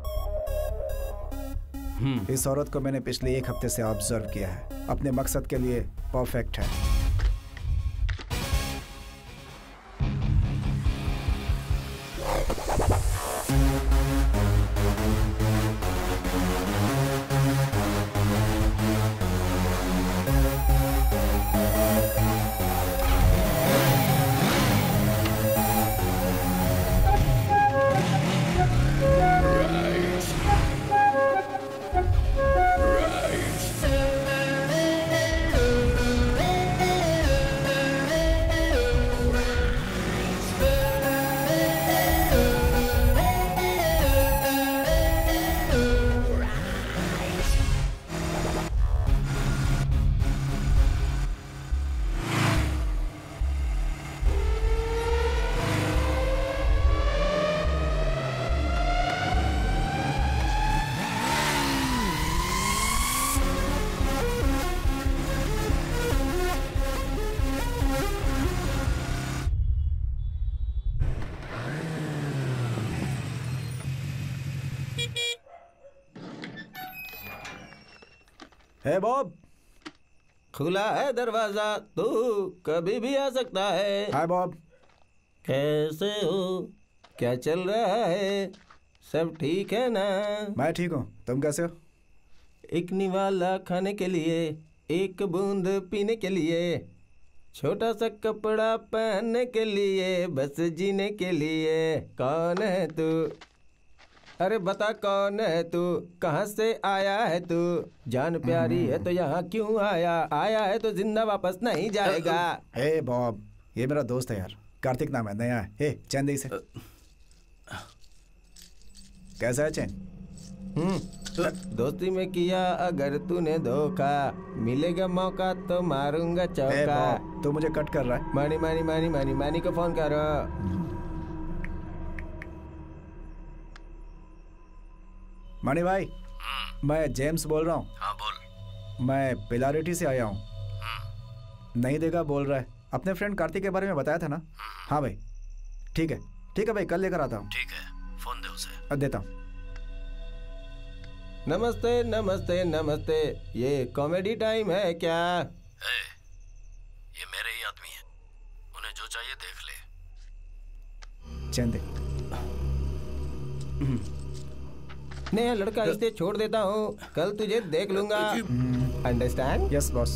इस औरत को मैंने पिछले एक हफ्ते से ऑब्जर्व किया है। अपने मकसद के लिए परफेक्ट है। है बॉब, खुला है दरवाजा, तू कभी भी आ सकता है। हाय बॉब, कैसे हो? क्या चल रहा है? सब ठीक है ना? मैं ठीक हूँ, तुम कैसे हो? एक निवाला खाने के लिए, एक बूंद पीने के लिए, छोटा सा कपड़ा पहनने के लिए, बस जीने के लिए। कौन है तू? अरे बता कौन है तू? कहाँ से आया है तू? जान प्यारी है तो यहाँ क्यों आया? आया है तो जिंदा वापस नहीं जाएगा। हे बॉब, ये मेरा दोस्त है यार, कार्तिक नाम है, नया है। हे चैन दे इसे। कैसा है चैन? हम्म, दोस्ती में किया अगर तूने धोखा, मिलेगा मौका तो मारूंगा चौका। तू मुझे कट कर रहा है। मानी मानी मानी मानी मानी को फोन करो। मानी भाई, मैं जेम्स बोल रहा हूँ। हाँ बोल। मैं पिलारिटी से आया हूँ। नहीं देगा बोल रहा है। अपने फ्रेंड कार्तिक के बारे में बताया था ना? हाँ भाई, ठीक है ठीक है भाई, कल लेकर आता हूँ। ठीक है, फोन दे उसे। देता हूँ। नमस्ते नमस्ते नमस्ते, ये कॉमेडी टाइम है क्या? ए, ये मेरे ही आदमी है, उन्हें जो चाहिए देख ले। चैन दे। नया लड़का इसे छोड़ देता हूँ, कल तुझे देख लूंगा। अंडरस्टैंड? Yes boss.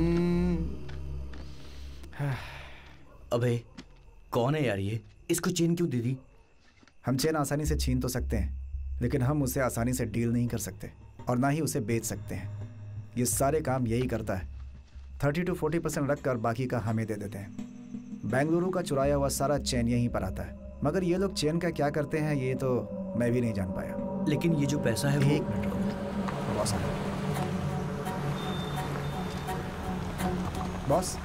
अबे कौन है यार ये? इसको चेन क्यों दे दी? हम चेन आसानी से छीन तो सकते हैं, लेकिन हम उसे आसानी से डील नहीं कर सकते, और ना ही उसे बेच सकते हैं। ये सारे काम यही करता है। थर्टी टू फोर्टी परसेंट रख कर बाकी का हमें दे देते हैं। बेंगलुरु का चुराया हुआ सारा चेन यहीं पर आता है, मगर ये लोग चेन का क्या करते हैं ये तो मैं भी नहीं जान पाया। लेकिन ये जो पैसा है वो... एक मिनट रुको। Awesome. बॉस।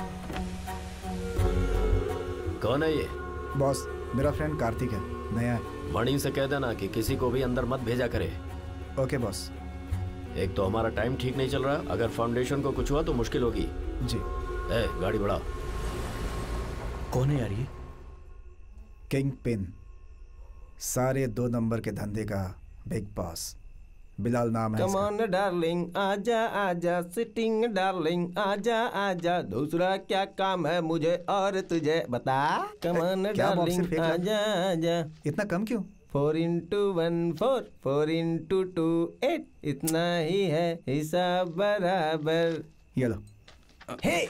कौन है ये? बॉस, मेरा फ्रेंड कार्तिक है, नया है। मणि से कह देना कि किसी को भी अंदर मत भेजा करे। Okay boss. एक तो हमारा टाइम ठीक नहीं चल रहा, अगर फाउंडेशन को कुछ हुआ तो मुश्किल होगी। जी। ए, गाड़ी बढ़ाओ। कौन है यार ये? किंग पिन, सारे दो नंबर के धंधे का बिग बॉस। बिलाल नाम है। कम ऑन डार्लिंग, आजा आजा, सिटिंग डार्लिंग, आजा आजा, दूसरा क्या काम है मुझे और तुझे बता। कम ऑन डार्लिंग, आजा आजा। इतना कम क्यों? Four into one four, four into two eight, इतना ही है हिसाब बराबर। ये लो। हे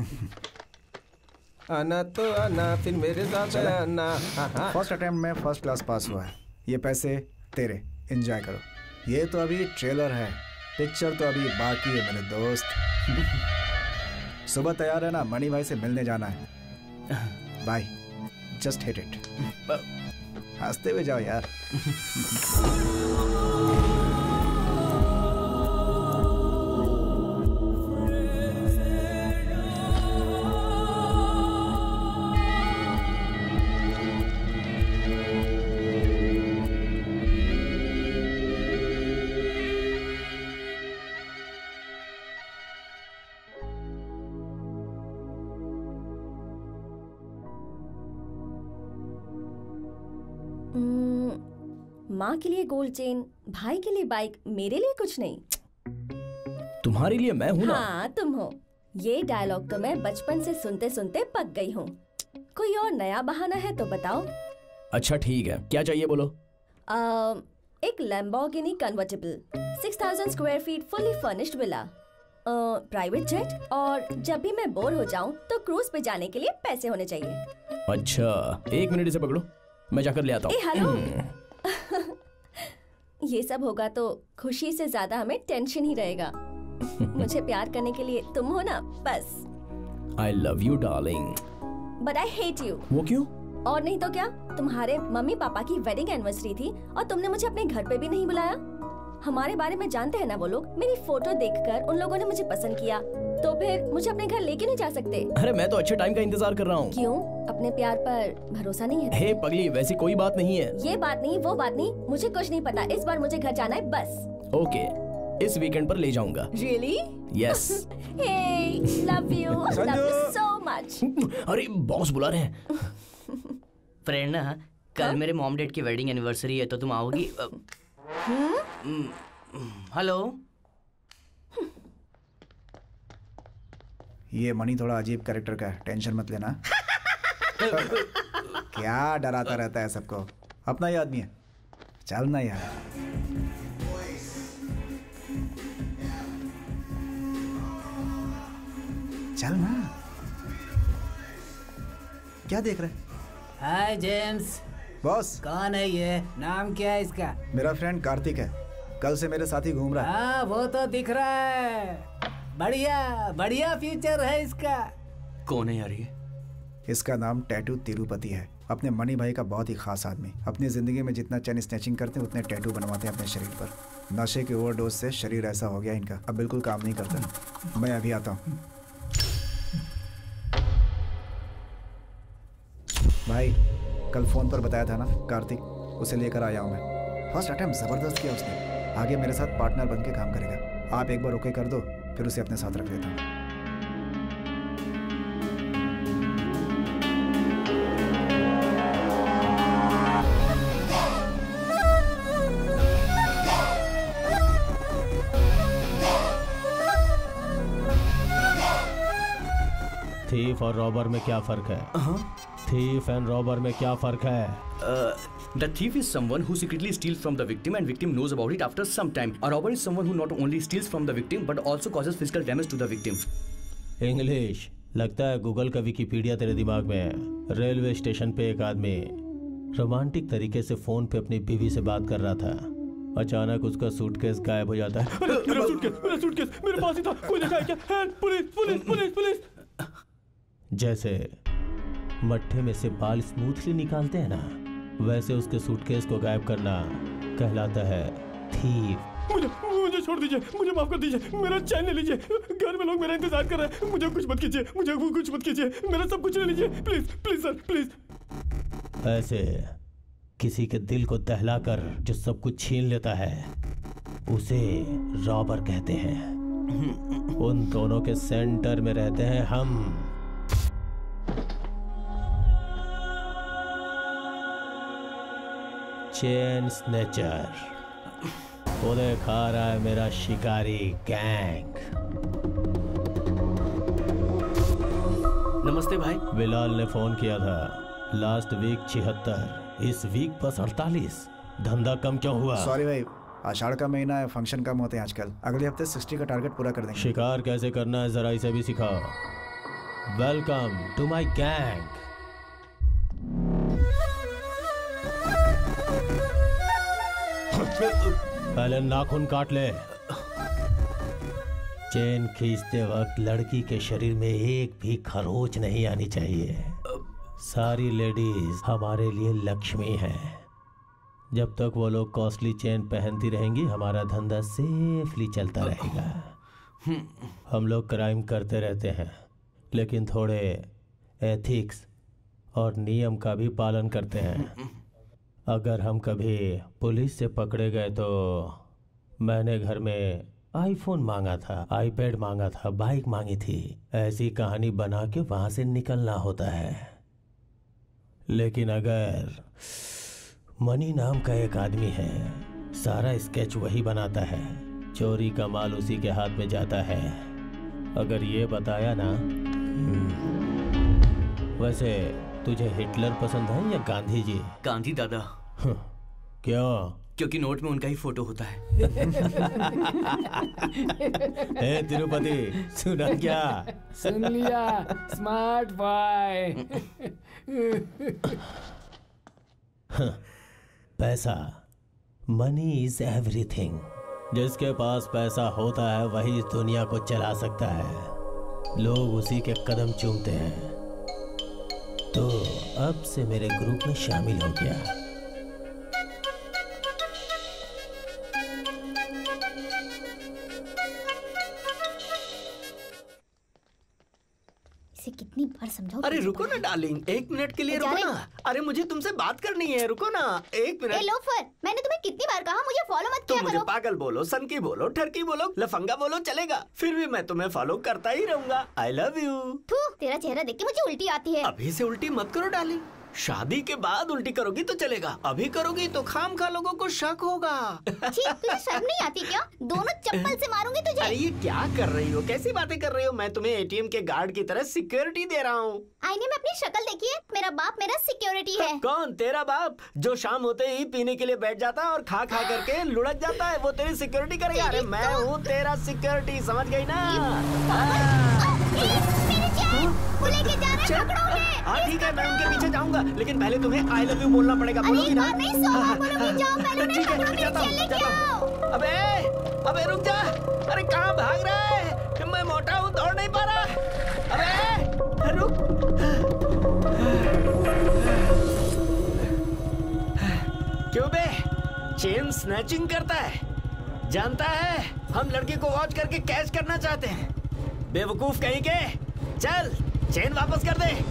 आना तो आना, फिर मेरे साथ आना। फर्स्ट अटेम्प्ट में फर्स्ट क्लास पास हुआ है। ये पैसे तेरे, एंजॉय करो। ये तो अभी ट्रेलर है, पिक्चर तो अभी बाकी है मेरे दोस्त। सुबह तैयार है ना? मणि भाई से मिलने जाना है। Bye, just hit it. हंसते हुए जाओ यार। माँ के लिए गोल्ड चेन, भाई के लिए बाइक, मेरे लिए कुछ नहीं। तुम्हारे लिए मैं हूँ ना। हाँ तुम हो। ये डायलॉग तो मैं बचपन से सुनते सुनते पक गई हूँ। कोई और नया बहाना है तो बताओ। अच्छा ठीक है, क्या चाहिए बोलो। आ, एक Lamborghini convertible, six thousand square feet fully furnished villa, private jet, और जब भी मैं बोर हो जाऊँ तो क्रूज पे जाने के लिए पैसे होने चाहिए। अच्छा एक मिनट इसे पकड़ो, मैं जाकर ले आता हूँ। हेलो। ये सब होगा तो खुशी से ज्यादा हमें टेंशन ही रहेगा। मुझे प्यार करने के लिए तुम हो ना, बस। I love you, darling. But I hate you. वो क्यों? और नहीं तो क्या, तुम्हारे मम्मी पापा की वेडिंग एनिवर्सरी थी और तुमने मुझे अपने घर पे भी नहीं बुलाया। हमारे बारे में जानते हैं ना वो लोग। मेरी फोटो देखकर उन लोगों ने मुझे पसंद किया, तो फिर मुझे अपने घर लेके नहीं जा सकते? अरे मैं तो अच्छे टाइम का इंतजार कर रहा हूँ। क्यों? अपने प्यार पर भरोसा नहीं है? हे पगली, वैसी कोई बात नहीं है। ये बात नहीं, वो बात नहीं, मुझे कुछ नहीं पता। इस बार मुझे घर जाना है बस। ओके, इस वीकेंड पर ले जाऊंगा। Really? Yes. Hey, love you, love you so much. अरे बॉस बुला रहे हैं। प्रेरणा, कल मेरे मॉम डैड की वेडिंग एनिवर्सरी है, तो तुम आओगी? हेलो। ये मणि थोड़ा अजीब कैरेक्टर का है, टेंशन मत लेना। क्या डराता रहता है सबको, अपना ही आदमी है। चल ना यार। चल ना। क्या देख रहे? Hi James. बॉस। कौन है ये? नाम क्या है इसका? मेरा फ्रेंड कार्तिक है, कल से मेरे साथ ही घूम रहा है। हाँ वो तो दिख रहा है। बढ़िया बढ़िया फ्यूचर है इसका। कौन है यार ये? इसका नाम टैटू तिरुपति है। अपने मणि भाई का बहुत ही खास आदमी। अपनी जिंदगी में जितना चैन स्नैचिंग करते हैं उतने टैटू बनवाते हैं अपने शरीर पर। नशे के ओवरडोज से शरीर ऐसा हो गया इनका, अब बिल्कुल काम नहीं करता। मैं अभी आता हूँ। भाई कल फोन पर बताया था ना कार्तिक, उसे लेकर आया हूँ मैं। फर्स्ट अटेम्प्ट जबरदस्त किया उसने, आगे मेरे साथ पार्टनर बन के काम करेगा। आप एक बार ओके कर दो, फिर उसे अपने साथ रख लेता हूँ। थीफ और रॉबर में क्या फर्क है? थीफ एंड रॉबर में क्या फर्क है? The thief is someone who secretly steals from the victim and victim knows about it after some time. A robber is someone who not only steals from the victim but also causes physical damage to the victim. English लगता है Google का Wikipedia तेरे दिमाग में है। Railway station पे एक आदमी रोमांटिक तरीके से फोन पे अपनी बीवी से बात कर रहा था। अचानक उसका सूटकेस गायब हो जाता है। मेरा सूटकेस, मेरा सूटकेस मेरे पास ही था, कोई देखा है क्या? Help, police, police, police, police. जैसे मट्ठे में से बाल स्मूथली निकालते हैं ना, वैसे उसके सूटकेस को गायब करना कहलाता है थीफ। मुझे मुझे छोड़ दीजिए, मुझे माफ कर दीजिए, मेरा चैन ले लीजिए, घर में लोग मेरा इंतजार कर रहे हैं, मुझे कुछ मत कीजिए, मुझे कुछ मत कीजिए, मेरा सब कुछ ले लीजिए, प्लीज प्लीज सर प्लीज। ऐसे किसी के दिल को दहलाकर जो सब कुछ छीन लेता है उसे रॉबर कहते हैं। उन दोनों के सेंटर में रहते हैं हम। Chain snatcher. उन्हें खा रहा है मेरा शिकारी गैंग। नमस्ते भाई। बिलाल ने फोन किया था, लास्ट वीक छिहत्तर, इस वीक बस अड़तालीस। धंधा कम क्यों हुआ? सॉरी भाई, आषाढ़ का महीना है, फंक्शन कम होते हैं आजकल। अगले हफ्ते साठ का टारगेट पूरा कर देंगे। शिकार कैसे करना है जरा इसे भी सिखाओ। Welcome to my gang. पहले नाखून काट ले। चेन खींचते वक्त लड़की के शरीर में एक भी खरोच नहीं आनी चाहिए। सारी लेडीज हमारे लिए लक्ष्मी हैं। जब तक वो लोग कॉस्टली चेन पहनती रहेंगी हमारा धंधा सेफली चलता रहेगा। हम लोग क्राइम करते रहते हैं लेकिन थोड़े एथिक्स और नियम का भी पालन करते हैं। अगर हम कभी पुलिस से पकड़े गए तो मैंने घर में आईफोन मांगा था, आईपैड मांगा था, बाइक मांगी थी, ऐसी कहानी बना के वहां से निकलना होता है। लेकिन अगर मनी नाम का एक आदमी है, सारा स्केच वही बनाता है, चोरी का माल उसी के हाथ में जाता है। अगर ये बताया ना। वैसे तुझे हिटलर पसंद है या गांधी जी? गांधी दादा। क्यों? क्योंकि नोट में उनका ही फोटो होता है। ए तिरुपति, सुना क्या? सुन लिया, स्मार्ट बॉय। पैसा, मनी इज एवरीथिंग। जिसके पास पैसा होता है वही इस दुनिया को चला सकता है। लोग उसी के कदम चूमते हैं। तो अब से मेरे ग्रुप में शामिल हो गया। इसे कितनी बार समझाओ। अरे रुको ना डार्लिंग, एक मिनट के लिए रुको ना। अरे मुझे तुमसे बात करनी है, रुको ना एक मिनट। ए लोफर, मैंने तुम्हें कितनी बार कहा मुझे फॉलो मत किया तुम मुझे करो। पागल बोलो, सनकी बोलो, ठरकी बोलो, लफंगा बोलो, चलेगा, फिर भी मैं तुम्हें फॉलो करता ही रहूंगा। I love you. थू, तेरा चेहरा देख के मुझे उल्टी आती है। अभी से उल्टी मत करो डार्लिंग, शादी के बाद उल्टी करोगी तो चलेगा, अभी करोगी तो खाम खा लोगों को शक होगा। छी, तुझे शर्म नहीं आती क्या? दोनों चप्पल से मारूंगी तुझे। अरे ये क्या कर रही हो, कैसी बातें कर रही हो? मैं तुम्हें एटीएम के गार्ड की तरह सिक्योरिटी दे रहा हूँ। आईने में अपनी शक्ल देखिए, मेरा बाप मेरा सिक्योरिटी है। कौन? तेरा बाप, जो शाम होते ही पीने के लिए बैठ जाता है और खा खा करके लुढ़क जाता है, वो तेरी सिक्योरिटी करेगा। अरे मैं हूँ तेरा सिक्योरिटी, समझ गई ना? हाँ ठीक है, मैं उनके पीछे जाऊंगा, लेकिन पहले तुम्हें आई लव यू बोलना पड़ेगा। बोलोगी ना? ठीक है, जाता हूँ, जाता हूँ। अबे अबे रुक जा। अरे कहाँ भाग रहा है? मैं मोटा हूँ, दौड़ नहीं पा रहा। अबे रुक। क्यों बे? चेन स्नैचिंग करता है, जानता है हम लड़की को वॉच करके कैच करना चाहते हैं। बेवकूफ कहीं के, चल चेन वापस कर दे।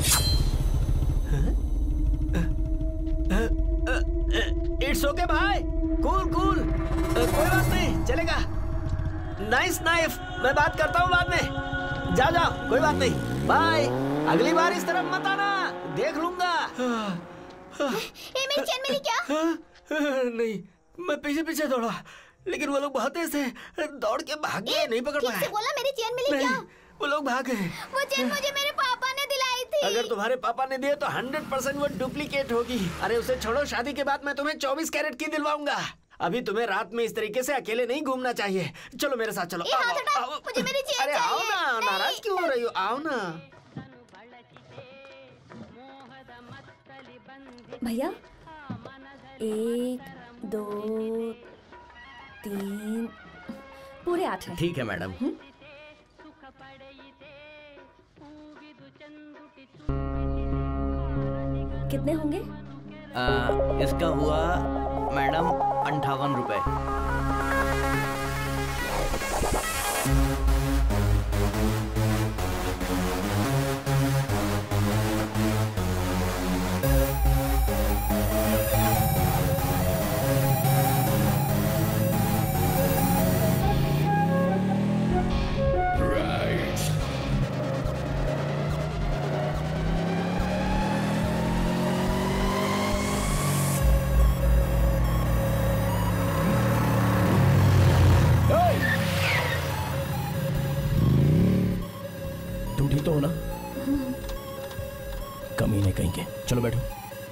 इट्स ओके भाई, कूल कूल, कोई बात नहीं, चलेगा। नाइस नाइफ, मैं बात करता हूँ बाद में। जा जाओ, कोई बात नहीं, बाय। अगली बार इस तरफ मत आना, देख लूंगा। ए, मेरी चेन मिली क्या? नहीं, मैं पीछे पीछे दौड़ा, लेकिन वो लोग बहुत तेज थे, दौड़ के भाग गए, नहीं पकड़ पाया। बोला मेरी चेन मिली क्या? वो लोग भाग गए। वो चेन मुझे मेरे पापा ने दिलाई थी। अगर तुम्हारे पापा ने दिए तो हंड्रेड परसेंट वो डुप्लीकेट होगी। अरे उसे छोड़ो, शादी के बाद मैं तुम्हें चौबीस कैरेट की दिलवाऊंगा। अभी तुम्हें रात में इस तरीके से अकेले नहीं घूमना चाहिए। चलो मेरे साथ चलो। आओ, आओ, आओ। मुझे मेरी चेन अरे आओ ना, नाराज क्यों हो रही हो? आओ ना। भैया, एक दो तीन, पूरे आठ है। ठीक है मैडम। कितने होंगे? आ, इसका हुआ मैडम अंठावन रुपए। ही तो हो ना? कमीने कहीं के। चलो बैठो।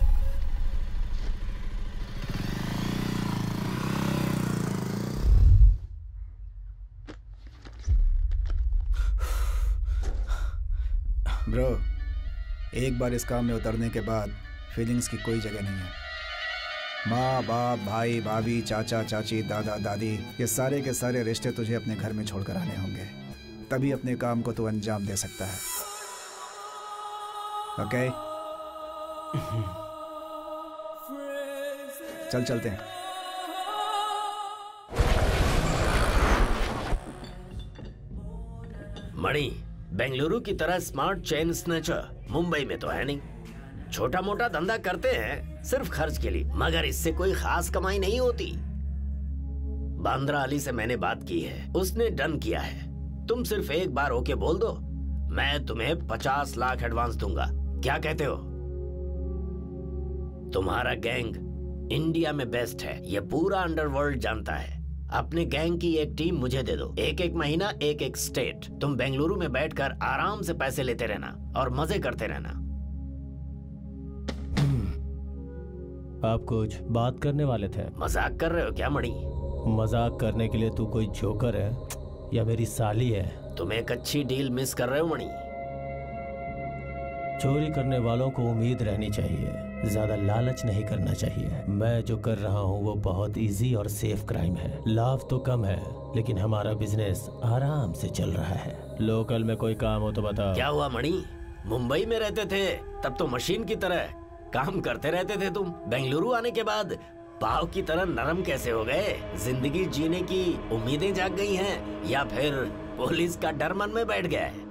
ब्रो, एक बार इस काम में उतरने के बाद फीलिंग्स की कोई जगह नहीं है। माँ बाप, भाई भाभी, चाचा चाची, दादा दादी, ये सारे के सारे रिश्ते तुझे अपने घर में छोड़कर आने होंगे, तभी अपने काम को तू अंजाम दे सकता है। ओके? चल चलते हैं। मणि, बेंगलुरु की तरह स्मार्ट चेन स्नैचर मुंबई में तो है नहीं। छोटा मोटा धंधा करते हैं सिर्फ खर्च के लिए, मगर इससे कोई खास कमाई नहीं होती। बांद्रा अली से मैंने बात की है, उसने डन किया है। तुम सिर्फ एक बार ओके बोल दो, मैं तुम्हें पचास लाख एडवांस दूंगा। क्या कहते हो? तुम्हारा गैंग इंडिया में बेस्ट है, ये पूरा अंडरवर्ल्ड जानता है। अपने गैंग की एक टीम मुझे दे दो, एक एक महीना एक एक स्टेट। तुम बेंगलुरु में बैठकर आराम से पैसे लेते रहना और मजे करते रहना। आप कुछ बात करने वाले थे? मजाक कर रहे हो क्या मणि? मजाक करने के लिए तू कोई जोकर है या मेरी साली है? तुम एक अच्छी डील मिस कर रहे हो मणि। चोरी करने वालों को उम्मीद रहनी चाहिए, ज्यादा लालच नहीं करना चाहिए। मैं जो कर रहा हूँ वो बहुत इजी और सेफ क्राइम है। लाभ तो कम है लेकिन हमारा बिजनेस आराम से चल रहा है। लोकल में कोई काम हो तो बताओ। क्या हुआ मणि? मुंबई में रहते थे तब तो मशीन की तरह काम करते रहते थे तुम। बेंगलुरु आने के बाद पाव की तरह नरम कैसे हो गए? जिंदगी जीने की उम्मीदें जाग गई हैं या फिर पुलिस का डर मन में बैठ गया है?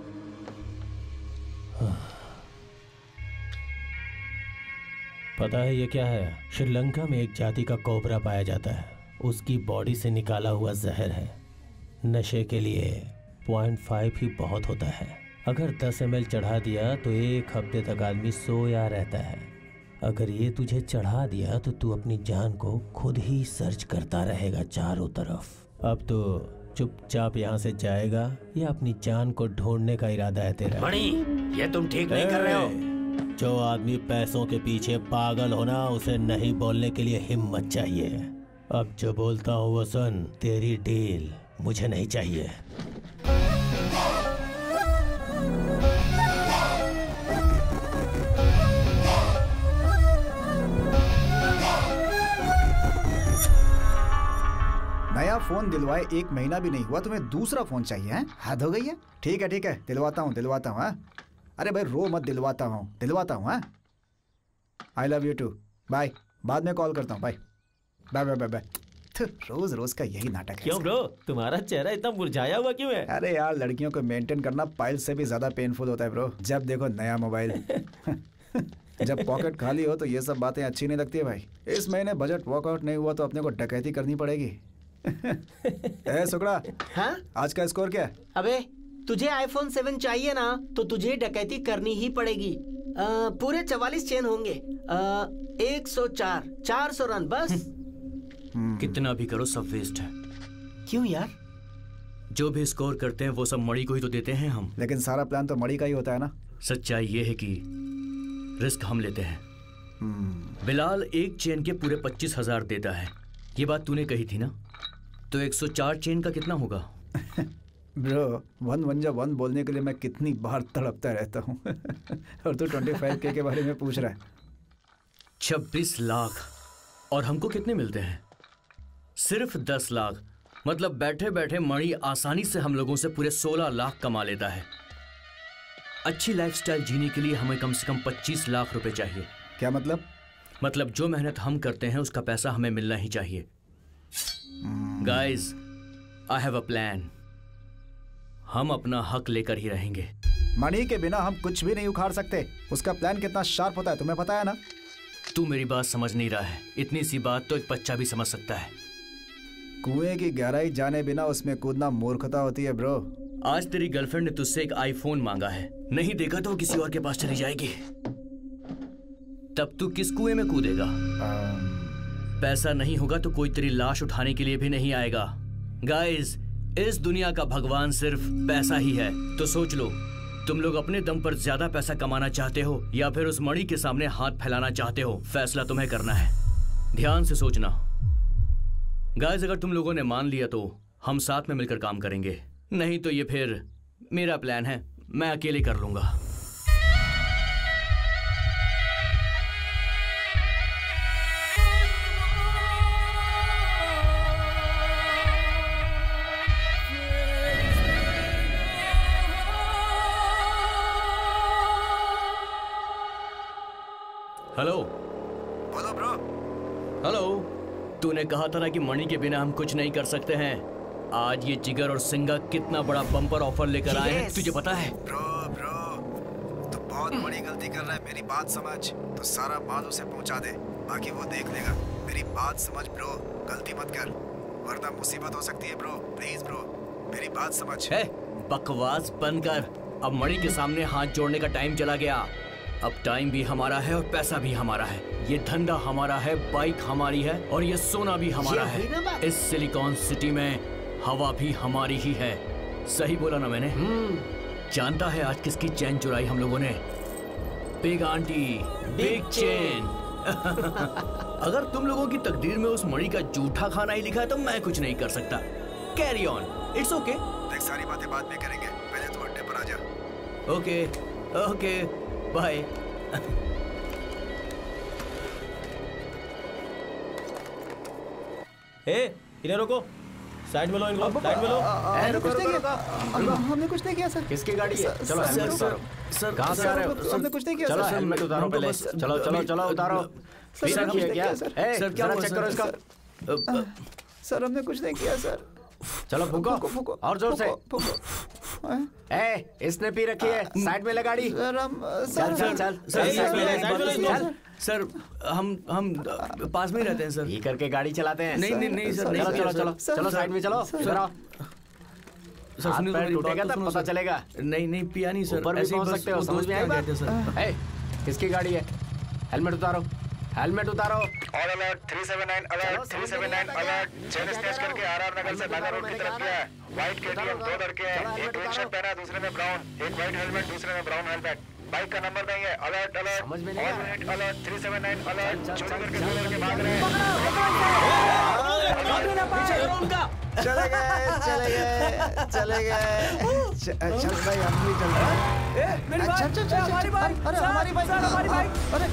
पता है ये क्या है? श्रीलंका में एक जाति का कोबरा पाया जाता है, उसकी बॉडी से निकाला हुआ जहर है। नशे के लिए पॉइंट फाइव ही बहुत होता है। अगर दस एम एल चढ़ा दिया तो एक हफ्ते तक आदमी सोया रहता है। अगर ये तुझे चढ़ा दिया तो तू अपनी जान को खुद ही सर्च करता रहेगा चारों तरफ। अब तो चुपचाप यहाँ से जाएगा या अपनी जान को ढूंढने का इरादा है तेरा? मणि, ये तुम ठीक नहीं कर रहे हो। जो आदमी पैसों के पीछे पागल होना, उसे नहीं बोलने के लिए हिम्मत चाहिए। अब जो बोलता हूँ वो सुन, तेरी डील मुझे नहीं चाहिए। नया फोन दिलवाए एक महीना भी नहीं हुआ, तुम्हें दूसरा फोन चाहिए है? हद हो गई है। ठीक है ठीक है, दिलवाता हूँ दिलवाता हूँ। अरे भाई रो मत, दिलवाता हूँ दिलवाता हूँ। I love you too, bye. बाद में कॉल करता हूँ, bye bye bye bye bye. रोज रोज का यही नाटक है। क्यों ब्रो, तुम्हारा चेहरा इतना मुरझाया हुआ क्यों है? अरे यार, लड़कियों को मेंटेन करना पाइल से भी ज्यादा पेनफुल होता है ब्रो। जब देखो नया मोबाइल। जब पॉकेट खाली हो तो ये सब बातें अच्छी नहीं लगती है भाई। इस महीने बजट वर्कआउट नहीं हुआ तो अपने को डकैती करनी पड़ेगी। ए सुकड़ा, हाँ? आज का स्कोर क्या है? अबे तुझे आईफोन सेवन चाहिए ना तो तुझे डकैती करनी ही पड़ेगी। आ, पूरे चवालीस चेन होंगे। एक सौ चार, चार सौ रन बस। कितना भी करो सब वेस्ट है। क्यों यार? जो भी स्कोर करते हैं वो सब मणि को ही तो देते हैं हम। लेकिन सारा प्लान तो मणि का ही होता है ना। सच्चाई ये है कि रिस्क हम लेते हैं। बिलाल एक चेन के पूरे पच्चीस हजार देता है, ये बात तूने कही थी ना? तो एक सौ चार चेन का कितना होगा? ब्रो, वन वन जा वन बोलने के लिए मैं कितनी बार तड़पता रहता हूँ। और तू ट्वेंटी फाइव के के बारे में पूछ रहा है। छब्बीस लाख और हमको कितने मिलते हैं? सिर्फ दस लाख। मतलब बैठे बैठे मणि आसानी से हम लोगों से पूरे सोलह लाख कमा लेता है। अच्छी लाइफस्टाइल जीने के लिए हमें कम से कम पच्चीस लाख रुपए चाहिए। क्या मतलब? मतलब जो मेहनत हम करते हैं उसका पैसा हमें मिलना ही चाहिए। Guys, I have a plan. हम अपना हक लेकर ही रहेंगे। मणि के बिना हम कुछ भी नहीं उखाड़ सकते। उसका प्लान कितना शार्प होता है तुम्हें पता है ना? तू मेरी बात समझ नहीं रहा है। इतनी सी बात तो एक बच्चा भी समझ सकता है। कुएं की गहराई जाने बिना उसमें कूदना मूर्खता होती है ब्रो। आज तेरी गर्लफ्रेंड ने तुझसे एक आईफोन मांगा है, नहीं देखा तो वो किसी और के पास चली जाएगी। तब तू किस कुएं में कूदेगा? पैसा नहीं होगा तो कोई तेरी लाश उठाने के लिए भी नहीं आएगा। गाइस, इस दुनिया का भगवान सिर्फ पैसा ही है, तो सोच लो तुम लोग अपने दम पर ज्यादा पैसा कमाना चाहते हो या फिर उस मणि के सामने हाथ फैलाना चाहते हो, फैसला तुम्हें करना है। ध्यान से सोचना। गाइस, अगर तुम लोगों ने मान लिया तो हम साथ में मिलकर काम करेंगे, नहीं तो ये फिर मेरा प्लान है, मैं अकेले कर लूंगा। हेलो। बोलो ब्रो। हेलो। तूने कहा था ना कि मणि के बिना हम कुछ नहीं कर सकते हैं। आज ये जिगर और सिंगा कितना बड़ा बम्पर ऑफर लेकर आए हैं, तुझे पता है? ब्रो ब्रो तू बहुत बड़ी गलती कर रहा है, मेरी बात समझ। तो सारा माल उसे पहुंचा दे, बाकी वो देख लेगा। मेरी बात समझ ब्रो, गलती मत कर वरना मुसीबत हो सकती है ब्रो। प्लीज ब्रो, मेरी बात समझ। है बकवास बंद कर। अब मणि के सामने हाथ जोड़ने का टाइम चला गया। अब टाइम भी हमारा है और पैसा भी हमारा है। ये धंधा हमारा है, बाइक हमारी है और ये सोना भी हमारा है। इस सिलिकॉन सिटी में हवा भी हमारी ही है। सही बोला ना मैंने? जानता है आज किसकी चैन चुराई हम लोगों ने? Big aunty, big chain. अगर तुम लोगों की तकदीर में उस मणि का जूठा खाना ही लिखा है तो मैं कुछ नहीं कर सकता। Carry on, it's okay. देख, सारी बातें बाद में करेंगे, पहले तू अड्डे पर आ जा। Okay okay bye. ए, इन्हें रोको, साइड में लो इनको, साइड में लो। ए, रुको, रुको, रुको। हमने कुछ नहीं किया सर। किसकी गाड़ी है? चलो सर सर सर कहाँ से आ रहे हो? हमने कुछ नहीं किया चलो सर। हेलमेट उतारो पहले। चलो चलो चलो उतारो। सर, सर हमने क्या? सर। ए, सर, क्या जरा हुआ, चेक सर? करो इसका। सर हमने कुछ नहीं किया सर। चलो फूको, फूको और जोर से। फूको, फूको। ए, इसने पी रखी है, साइड में लगा गाड़ी। सर हम चल चल चल सर, साइड में ले, सर, साइड में ले, चल। सर हम हम पास में ही रहते हैं सर। ये करके गाड़ी चलाते हैं। नहीं नहीं नहीं सर, चलो नहीं चलो सर, चलो सर, चलो सर, साइड में चलो। सर, इधर आओ। सर हाथ सुनिए, पैर मेरी बात टूटेगा तो तब सुनो, पता सर। चलेगा। नहीं नहीं पिया नहीं सर, ऊपर भी ऐसे ही पहुंच बस सकते हो, वो समझ दोस्त में आई आ गए बात? थे, सर। ए, किसकी गाड़ी है? हेलमेट उतारो, हेलमेट उतारो। All alert three seven nine alert three seven nine alert. Chain snatch करके आरआर नगर से नागा रोड की तरफ गया है। व्हाइट केटीएम, दो लड़के हैं, एक ग्रीन शर्ट पहना है, दूसरे ने ब्राउन। एक व्हाइट हेलमेट, दूसरे ने ब्राउन हेलमेट। बाइक का नंबर देंगे। Alert alert, all unit alert three seven nine alert. चोरी करके दो लड़के भाग रहे हैं। चले गए चले गए चले गए। चल भाई, हम भी चल रहे हैं। मेरी बाइक, चल चल चल, हमारी बाइक, अरे सर, हमारी बाइक, सर, हमारी बाइक। अरे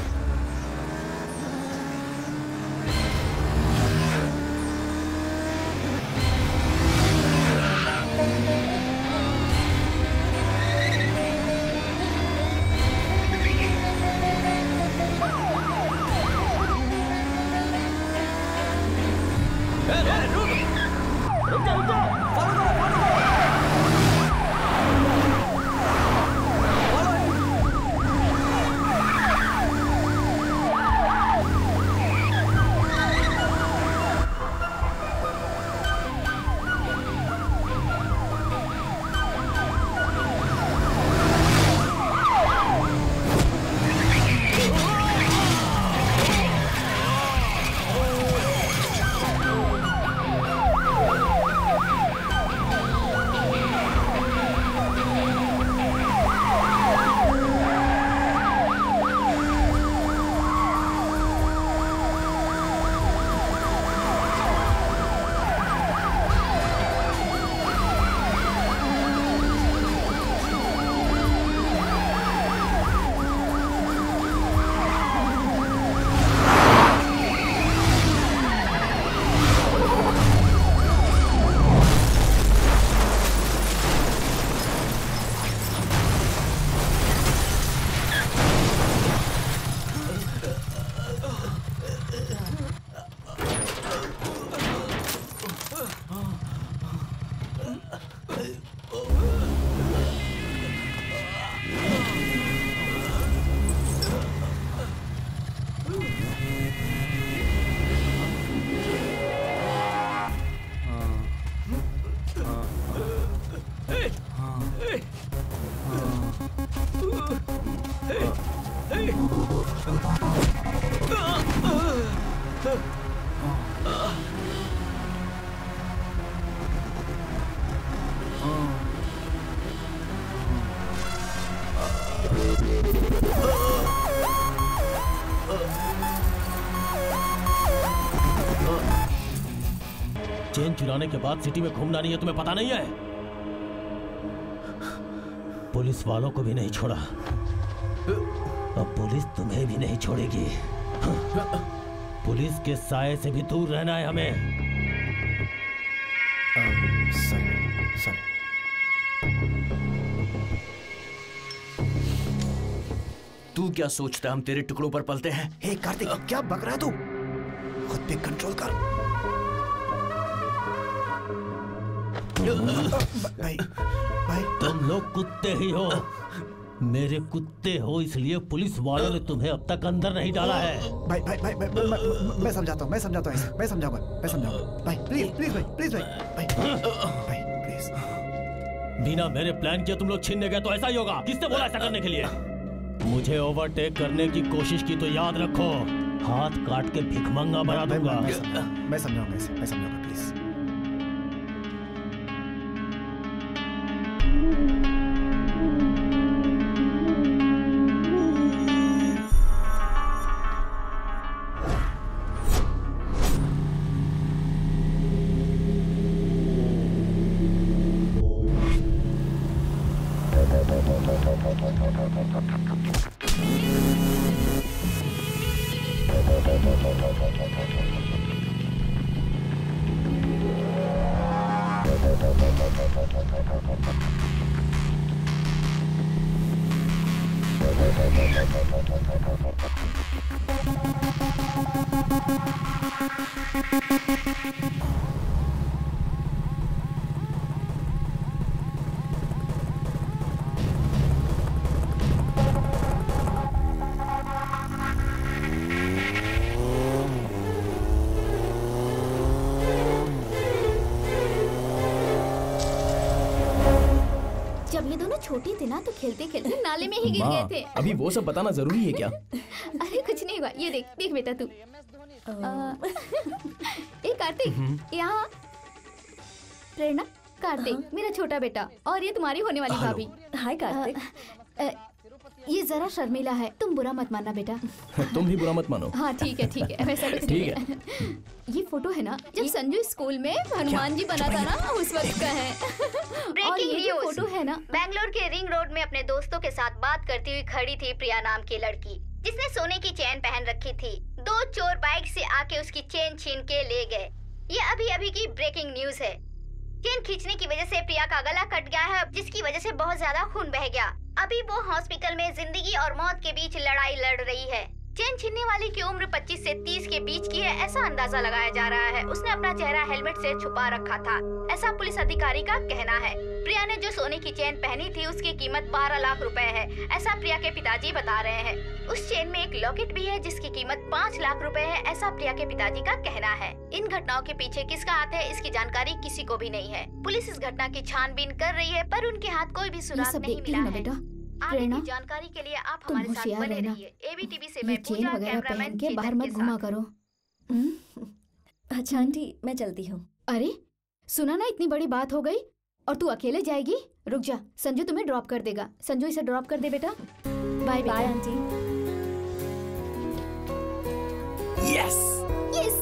सामान चुराने के बाद सिटी में घूमना नहीं है, तुम्हें पता नहीं है? पुलिस वालों को भी नहीं छोड़ा, अब पुलिस तुम्हें भी नहीं छोड़ेगी। पुलिस के साए से भी दूर रहना है हमें। Sir, sir. तू क्या सोचता है हम तेरे टुकड़ों पर पलते हैं? हे कार्तिक, क्या बक रहा है तू? खुद पे कंट्रोल कर। भाई, भाई। तुम लोग कुत्ते ही हो, मेरे कुत्ते हो, इसलिए पुलिस वालों ने तुम्हें अब तक अंदर नहीं डाला है। भाई भाई भाई, भाई, भाई, भाई मैं समझाता हूँ, मैं समझाता हूँ इसे, मैं समझाऊंगा, मैं समझाऊंगा। भाई प्लीज प्लीज भाई, प्लीज भाई, भाई, भाई प्लीज। बिना मेरे प्लान किए तुम लोग छीनने गए तो ऐसा ही होगा। किसने बोला ऐसा करने के लिए? मुझे ओवरटेक करने की कोशिश की तो याद रखो, हाथ काट के भिखमंगा बना दूंगा। मैं समझाऊंगा इसे, मैं समझाऊंगा, प्लीज। छोटे थे ना तो खेलते खेलते नाले में ही गिर गए थे। अभी वो सब बताना जरूरी है क्या? अरे कुछ नहीं हुआ, ये देख देख बेटा तू। ए कार्तिक, यहाँ प्रेरणा, कार्तिक मेरा छोटा बेटा, और ये तुम्हारी होने वाली भाभी। हाय कार्तिक। ये जरा शर्मिला है, तुम बुरा मत मानना बेटा। तुम भी बुरा मत मानो। हाँ ठीक है ठीक है, वैसा कुछ ठीक है। ये फोटो है ना जब संजू स्कूल में हनुमान जी बना था ना, उस वक्त का है। और ये जो फोटो है ना, बेंगलोर के रिंग रोड में अपने दोस्तों के साथ बात करती हुई खड़ी थी प्रिया नाम की लड़की, जिसने सोने की चेन पहन रखी थी। दो चोर बाइक से आके उसकी चेन छीन के ले गए। ये अभी अभी की ब्रेकिंग न्यूज है। चेन खींचने की वजह से प्रिया का गला कट गया है, जिसकी वजह से बहुत ज्यादा खून बह गया। अभी वो हॉस्पिटल में जिंदगी और मौत के बीच लड़ाई लड़ रही है। चेन छीनने वाली की उम्र पच्चीस से तीस के बीच की है, ऐसा अंदाजा लगाया जा रहा है। उसने अपना चेहरा हेलमेट से छुपा रखा था, ऐसा पुलिस अधिकारी का कहना है। प्रिया ने जो सोने की चेन पहनी थी उसकी कीमत बारह लाख रुपए है, ऐसा प्रिया के पिताजी बता रहे हैं। उस चेन में एक लॉकेट भी है जिसकी कीमत पाँच लाख रुपए है, ऐसा प्रिया के पिताजी का कहना है। इन घटनाओं के पीछे किसका हाथ है इसकी जानकारी किसी को भी नहीं है। पुलिस इस घटना की छानबीन कर रही है, पर उनके हाथ कोई भी सुराग नहीं मिला है। आगे की जानकारी के लिए आप हमारे साथ बने रहिए। एबीटीवी से मैं पूजा, कैमरामैन के बाहर मत घुमा करो। अच्छा आंटी, मैं चलती हूँ। अरे सुना ना, इतनी बड़ी बात हो गई और तू अकेले जाएगी? रुक जा, संजू तुम्हें ड्रॉप कर देगा। संजू इसे ड्रॉप कर दे बेटा। Bye bye aunty. Yes yes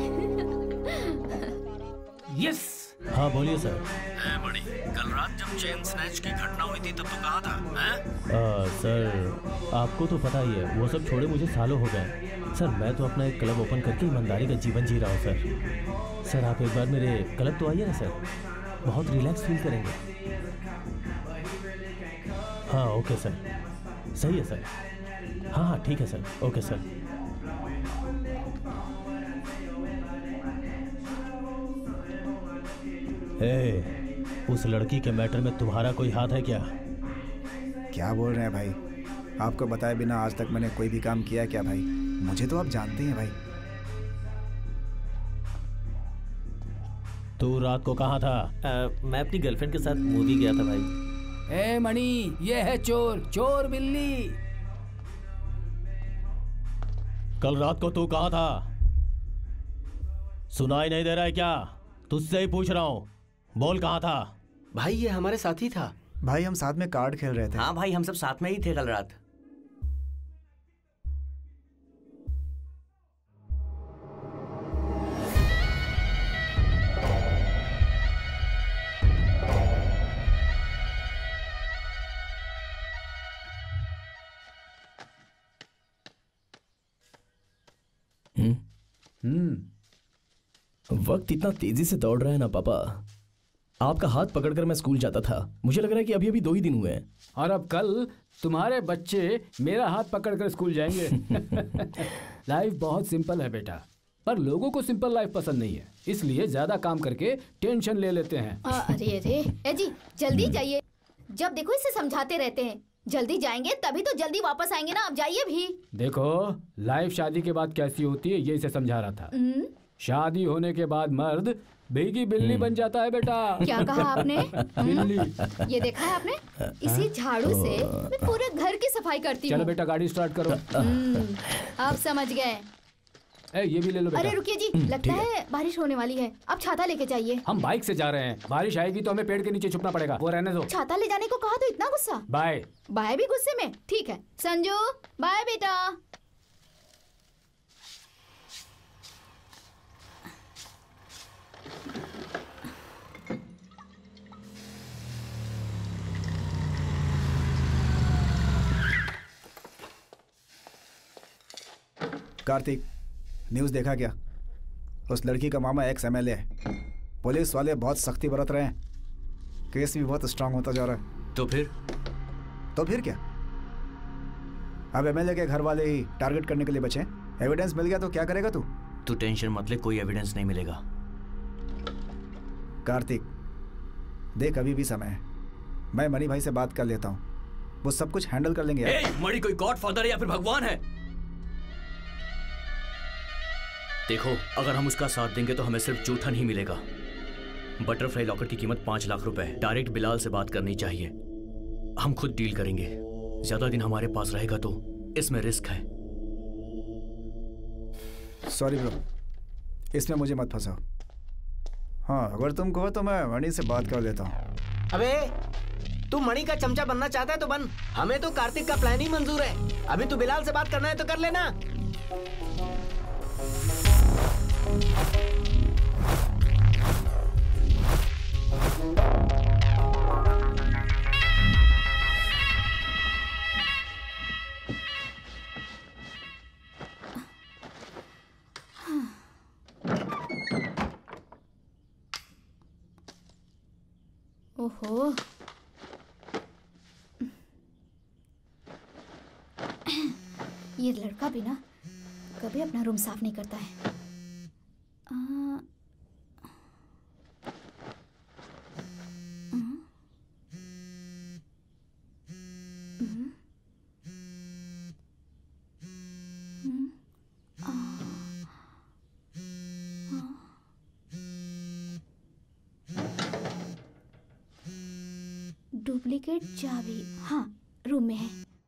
yes. हाँ बोलिए सर। बड़ी कल रात जब चेन स्नैच की घटना हुई थी तब तो कहा था हैं? आ, सर आपको तो पता ही है, वो सब छोड़े मुझे सालों हो गए। सर मैं तो अपना एक क्लब ओपन करके ईमानदारी का जीवन जी रहा हूँ सर। सर आप एक बार मेरे क्लब तो आइए ना सर, बहुत रिलैक्स फील करेंगे। हाँ ओके सर, सही है सर। हाँ हाँ ठीक है सर, ओके सर। ए, उस लड़की के मैटर में तुम्हारा कोई हाथ है क्या? क्या बोल रहे हैं भाई? आपको बताए बिना आज तक मैंने कोई भी काम किया क्या भाई? मुझे तो आप जानते हैं भाई। तू रात को कहाँ था? आ, मैं अपनी गर्लफ्रेंड के साथ मूवी गया था भाई। ए मणि, ये है चोर, चोर बिल्ली। कल रात को तू कहाँ था? सुनाई नहीं दे रहा है क्या? तुझसे ही पूछ रहा हूँ, बोल कहाँ था? भाई ये हमारे साथ ही था। भाई हम साथ में कार्ड खेल रहे थे। हाँ भाई हम सब साथ में ही थे कल रात। हम्म वक्त इतना तेजी से दौड़ रहा है ना पापा। आपका हाथ पकड़कर मैं स्कूल जाता था, मुझे लग रहा है कि अभी अभी दो ही दिन हुए हैं। और अब कल तुम्हारे बच्चे मेरा हाथ पकड़कर स्कूल जाएंगे। लाइफ बहुत सिंपल है बेटा, पर लोगों को सिंपल लाइफ पसंद नहीं है, इसलिए ज्यादा काम करके टेंशन ले लेते हैं। आ, अरे अरे ए जी जल्दी जाइए, जब देखो इसे समझाते रहते हैं जल्दी जाएंगे तभी तो जल्दी वापस आएंगे ना, अब जाइए भी। देखो लाइफ शादी के बाद कैसी होती है ये इसे समझा रहा था। शादी होने के बाद मर्द भीगी बिल्ली बन जाता है बेटा। क्या कहा आपने? बिल्ली। ये देखा है आपने, इसी झाड़ू से मैं पूरे घर की सफाई करती हूँ। चलो बेटा गाड़ी स्टार्ट करो। आप समझ गए। ए, ये भी ले लो बेटा। अरे रुकिए जी, लगता है बारिश होने वाली है, अब छाता लेके जाइए। हम बाइक से जा रहे हैं, बारिश आएगी तो हमें पेड़ के नीचे छुपना पड़ेगा, वो रहने दो। छाता ले जाने को कहा तो इतना गुस्सा। बाय बाय भी गुस्से में? ठीक है संजू, बाय बेटा। कार्तिक, न्यूज़ देखा क्या? उस लड़की का मामा एक्स एमएलए है। पुलिस वाले बहुत सख्ती बरत रहे हैं, केस भी बहुत स्ट्रांग होता जा रहा है। तो फिर तो फिर क्या? अब एमएलए के घर वाले ही टारगेट करने के लिए बचे। एविडेंस मिल गया तो क्या करेगा तू? तू टेंशन मत ले, कोई एविडेंस नहीं मिलेगा। कार्तिक देख, अभी भी समय है, मैं मणि भाई से बात कर लेता हूँ, वो सब कुछ हैंडल कर लेंगे यार। ए, मणि कोई गॉडफादर या फिर भगवान है? देखो अगर हम उसका साथ देंगे तो हमें सिर्फ जूठन ही मिलेगा। बटरफ्लाई लॉकर की कीमत पांच लाख रुपए है। डायरेक्ट बिलाल से बात करनी चाहिए, हम खुद डील करेंगे। ज्यादा दिन हमारे पास रहेगा तो इसमें रिस्क है। सॉरी ब्रो, इसमें मुझे मत फंसाओ। हाँ अगर तुम कहो तो मैं मणि से बात कर लेता हूँ। अबे तू मणि का चमचा बनना चाहता है तो बन, हमें तो कार्तिक का प्लान ही मंजूर है। अभी तू बिलाल से बात करना है तो कर लेना। ओहो, ये लड़का भी ना कभी अपना रूम साफ नहीं करता है। आ, डुप्लीकेट चाबी, हाँ रूम में है।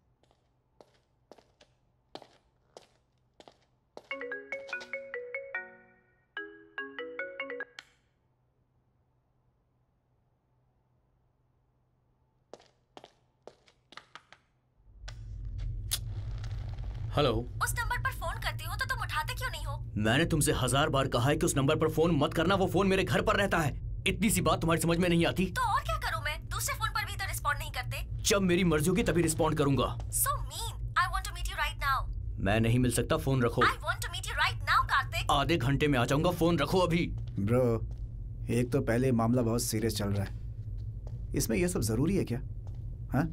हेलो। उस नंबर पर फोन करती हो तो तुम उठाते क्यों नहीं हो? मैंने तुमसे हजार बार कहा है कि उस नंबर पर फोन मत करना, वो फोन मेरे घर पर रहता है। इतनी सी बात तुम्हारी समझ में नहीं आती? तो और क्या करूं मैं? दूसरे फोन पर भी तो रिस्पॉन्ड नहीं करते। जब मेरी मर्जी होगी तभी रिस्पॉन्ड करूंगा। So mean. I want to meet you right now. मैं नहीं मिल सकता, फोन रखो। I want to meet you right now, Kartik. आधे घंटे में आ जाऊंगा, फोन रखो अभी। ब्रो एक तो पहले मामला बहुत सीरियस चल रहा है, इसमें यह सब जरूरी है क्या? हाँ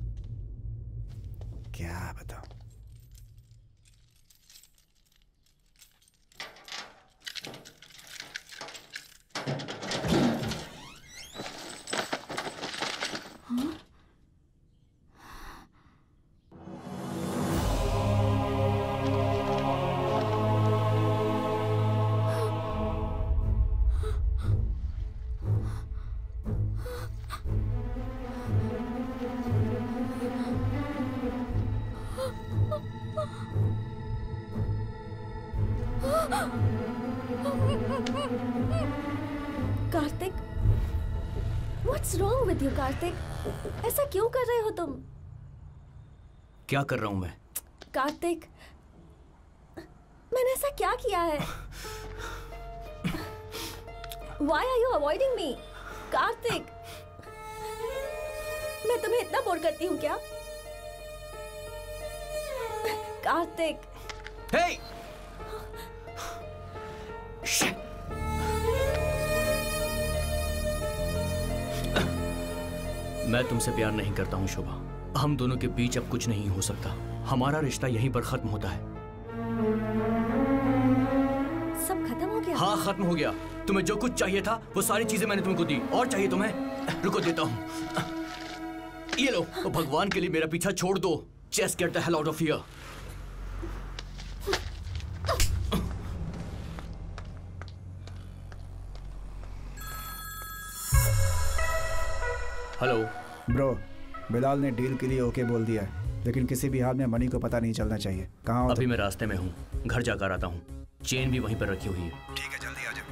क्या बताओ। Kartik, What's wrong with you, Kartik? ऐसा क्यों कर रहे हो तुम? क्या कर रहा हूं मैं? कार्तिक, मैंने ऐसा क्या किया है? Why are you avoiding me? Kartik, मैं तुम्हें इतना बोर करती हूँ क्या? कार्तिक। Hey! मैं तुमसे प्यार नहीं करता हूँ शोभा। हम दोनों के बीच अब कुछ नहीं हो सकता। हमारा रिश्ता यहीं पर खत्म होता है। सब खत्म हो गया? हाँ खत्म हो गया। तुम्हें जो कुछ चाहिए था वो सारी चीजें मैंने तुमको दी। और चाहिए तुम्हें? रुको देता हूँ। ये लो। तो भगवान के लिए मेरा पीछा छोड़ दो। Just get the hell out of here. Hello bro, Bilal ने डील के लिए ओके बोल दिया है, लेकिन किसी भी हाल में मनी को पता नहीं चलना चाहिए। कहाँ हो? अभी मैं रास्ते में हूँ, घर जाकर आता हूँ। चेन भी वहीं पर रखी हुई है। ठीक है, जल्दी आ जाओ।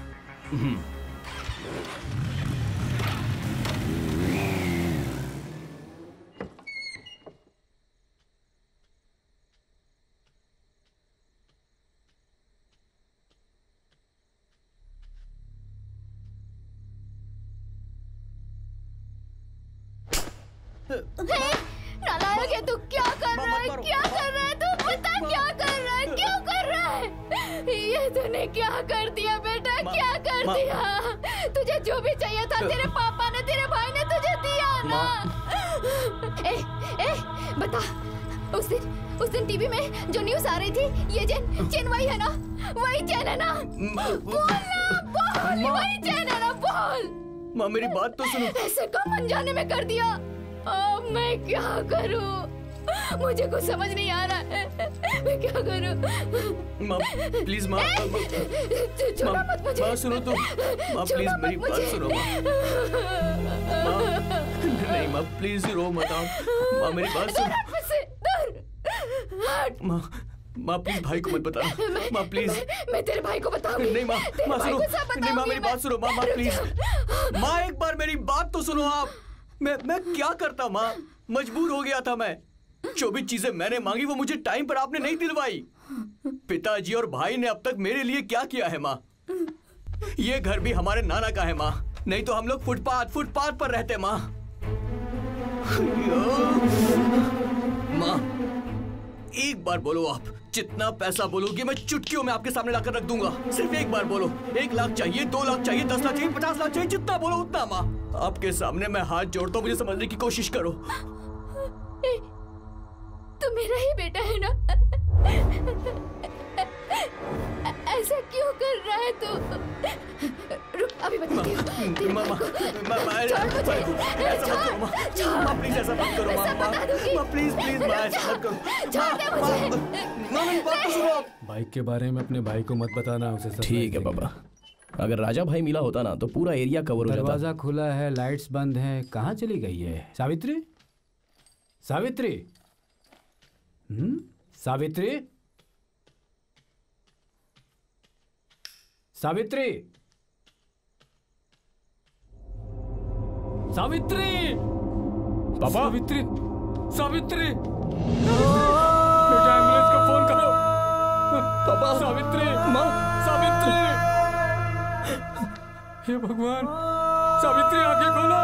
नालायक है तू। क्या कर रहा है? क्या कर रहा है तू? बता क्या कर रहा है? क्यों कर रहा है? ये तूने क्या कर दिया बेटा? क्या कर दिया? तुझे जो भी चाहिए था तेरे पापा ने, तेरे भाई ने तुझे दिया ना। ए, ए, बता, उस दिन उस दिन टीवी में जो न्यूज़ आ रही थी, ये चेन चेन वही है ना? वही चेन है ना? बोल ना, बोल। वही चेन है ना? बोल। माँ मेरी बात तो सुनो। ऐसे कम अनजाने में कर दिया। अब मैं क्या करूं? मुझे कुछ समझ नहीं आ रहा है। मैं क्या करूं? माँ प्लीज माँ। छोड़ा मत मुझे। माँ सुनो तो। माँ प्लीज मेरी बात सुनो माँ। माँ नहीं माँ प्लीज रो मत आप। माँ मेरी बात सुनो। माँ माँ प्लीज भाई को मत बताना। माँ प्लीज। मैं, मैं तेरे भाई को बताऊंगी। नहीं माँ, माँ सुनो। नहीं माँ मेरी बात सुनो। माँ माँ प्लीज। माँ एक बार मेरी बात तो सुनो आप। मैं मैं क्या करता माँ? मजबूर हो गया था मैं। जो भी चीजें मैंने मांगी वो मुझे टाइम पर आपने नहीं दिलवाई। पिताजी और भाई ने अब तक मेरे लिए क्या किया है माँ? ये घर भी हमारे नाना का है माँ, नहीं तो हम लोग फुटपाथ फुटपाथ पर रहते माँ। माँ एक बार बोलो आप, जितना पैसा बोलोगे मैं चुटकियों में आपके सामने लाकर रख दूंगा। सिर्फ एक बार बोलो। एक लाख चाहिए, दो लाख चाहिए, दस लाख चाहिए, पचास लाख चाहिए, जितना बोलो उतना माँ। आपके सामने मैं हाथ जोड़ता हूँ, मुझे समझने की कोशिश करो। ए, तू मेरा ही बेटा है ना? ऐसा क्यों कर रहा है तू? रुक अभी बताती हूँ। माँ माँ ऐसा मत करो माँ। माँ प्लीज ऐसा मत करो माँ। माँ प्लीज प्लीज माँ ऐसा मत करो। माँ मेरी बात तो सुनो। बाइक के बारे में अपने भाई को मत बताना, उसे सब ठीक है पापा। अगर राजा भाई मिला होता ना तो पूरा एरिया कवर हो जाता। दरवाजा खुला है, लाइट्स बंद हैं, कहाँ चली गई है सावित्री? सावित्री, हम्म सावित्री, सावित्री, सावित्री, पापा, सावित्री, सावित्री, बेटा एम्बुलेंस का फोन करो। पापा, सावित्री, माँ, सावित्री, हे भगवान, सावित्री आंखें खोलो।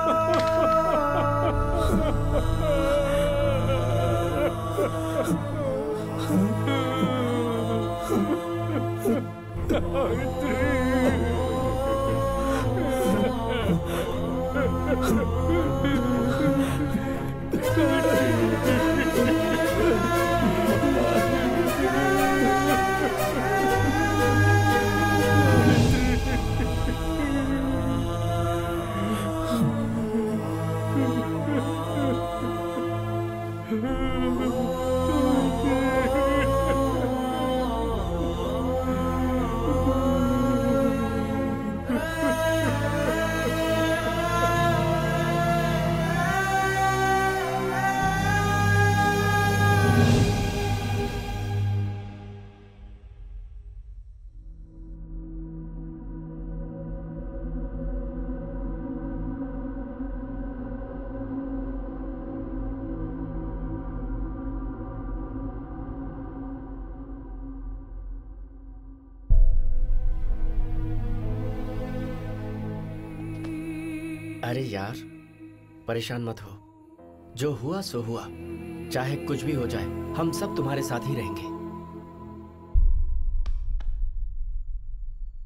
अरे यार परेशान मत हो, जो हुआ सो हुआ, चाहे कुछ भी हो जाए हम सब तुम्हारे साथ ही रहेंगे।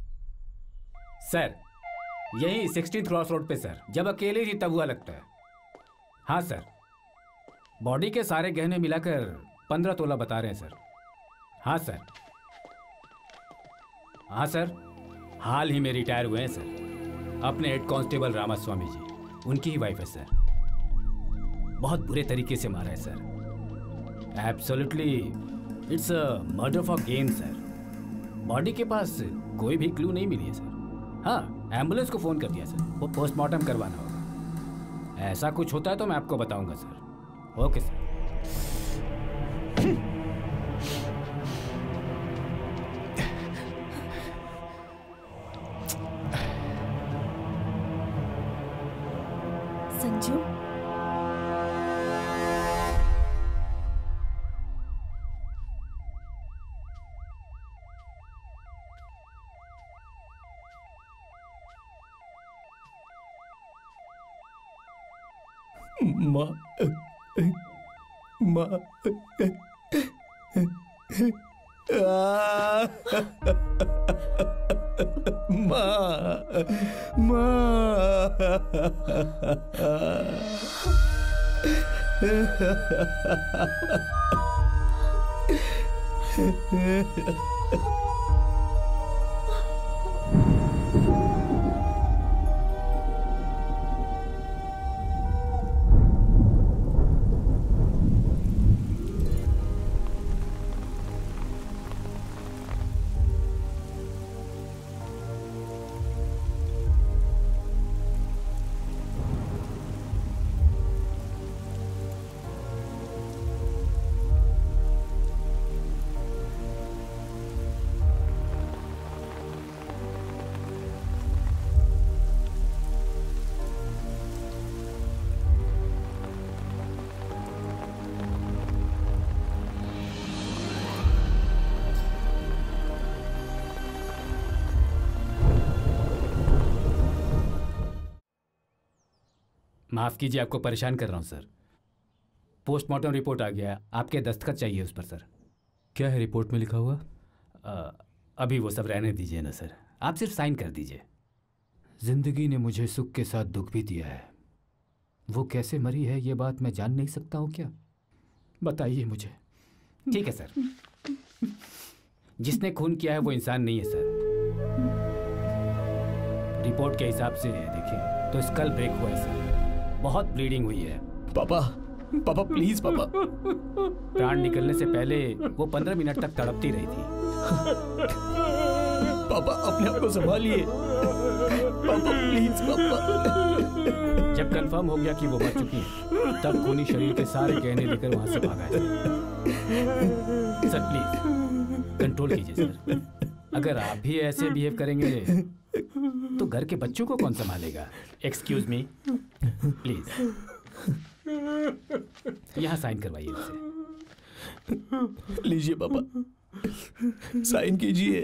सर यही सिक्सटीन्थ क्रॉस रोड पे सर, जब अकेले ही तब हुआ लगता है। हाँ सर, बॉडी के सारे गहने मिलाकर पंद्रह तोला बता रहे हैं सर। हाँ सर, हाँ सर, हाल ही में रिटायर हुए हैं सर, अपने हेड कांस्टेबल रामास्वामी जी, उनकी ही वाइफ है सर। बहुत बुरे तरीके से मारा है sir. Absolutely it's a murder for game sir. Body के पास कोई भी क्लू नहीं मिली है सर। हाँ, एम्बुलेंस को फोन कर दिया सर, वो पोस्टमार्टम करवाना होगा। ऐसा कुछ होता है तो मैं आपको बताऊंगा सर। Okay sir. संजू, माँ माँ माफ कीजिए, आपको परेशान कर रहा हूं सर। पोस्टमार्टम रिपोर्ट आ गया, आपके दस्तखत चाहिए उस पर सर। क्या है रिपोर्ट में लिखा हुआ? आ, अभी वो सब रहने दीजिए ना सर, आप सिर्फ साइन कर दीजिए। जिंदगी ने मुझे सुख के साथ दुख भी दिया है। वो कैसे मरी है ये बात मैं जान नहीं सकता हूँ क्या? बताइए मुझे। ठीक है सर, जिसने खून किया है वो इंसान नहीं है सर। रिपोर्ट के हिसाब से देखिए तो स्कल ब्रेक हुआ है सर, बहुत ब्लीडिंग हुई है। पापा, पापा प्लीज पापा। प्राण निकलने से पहले वो पंद्रह मिनट तक तड़पती रही थी। पापा अपने आप को संभालिए। पापा प्लीज पापा। जब कंफर्म हो गया कि वो मर चुकी है, तब खूनी शरीर के सारे गहने लेकर वहां से भागा है। सर प्लीज कंट्रोल कीजिए सर। अगर आप भी ऐसे बिहेव करेंगे तो घर के बच्चों को कौन संभालेगा? एक्सक्यूज मी प्लीज, यहाँ साइन करवाइए उसे। लीजिए पापा, साइन कीजिए।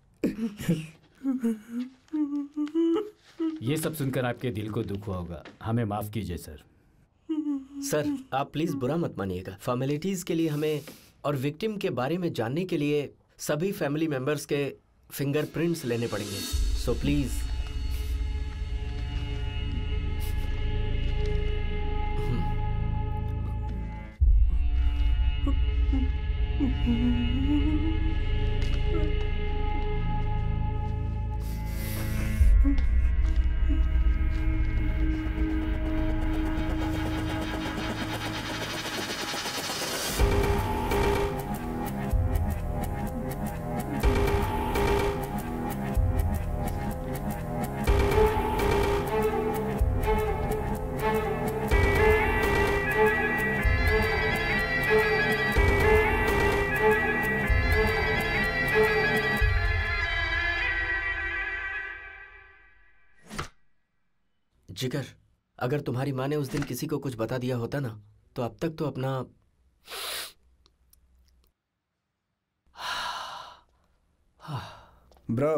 ये सब सुनकर आपके दिल को दुख हुआ होगा, हमें माफ कीजिए सर। सर आप प्लीज बुरा मत मानिएगा। फॉर्मेलिटीज के लिए हमें और विक्टिम के बारे में जानने के लिए सभी फैमिली मेंबर्स के फिंगरप्रिंट्स लेने पड़ेंगे, सो प्लीज। जिगर, अगर तुम्हारी माँ ने उस दिन किसी को कुछ बता दिया होता ना, तो अब तक तो अपना ब्रो,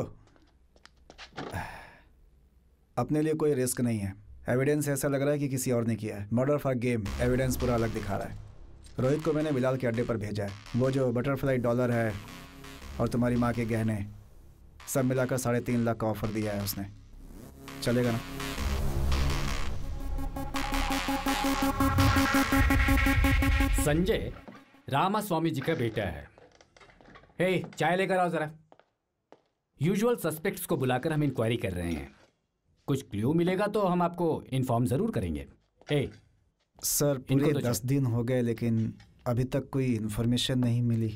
अपने लिए कोई रिस्क नहीं है। एविडेंस ऐसा लग रहा है कि किसी और ने किया है। मर्डर फॉर गेम, एविडेंस पूरा अलग दिखा रहा है। रोहित को मैंने बिलाल के अड्डे पर भेजा है। वो जो बटरफ्लाई डॉलर है और तुम्हारी माँ के गहने सब मिलाकर साढ़े तीन लाख का ऑफर दिया है उसने। चलेगा ना? संजय रामास्वामी जी का बेटा है। हे, चाय लेकर आओ जरा। यूजुअल सस्पेक्ट्स को बुलाकर हम इंक्वायरी कर रहे हैं। कुछ क्लू मिलेगा तो हम आपको इन्फॉर्म जरूर करेंगे। हे, सर पूरे तो दस दिन हो गए लेकिन अभी तक कोई इन्फॉर्मेशन नहीं मिली।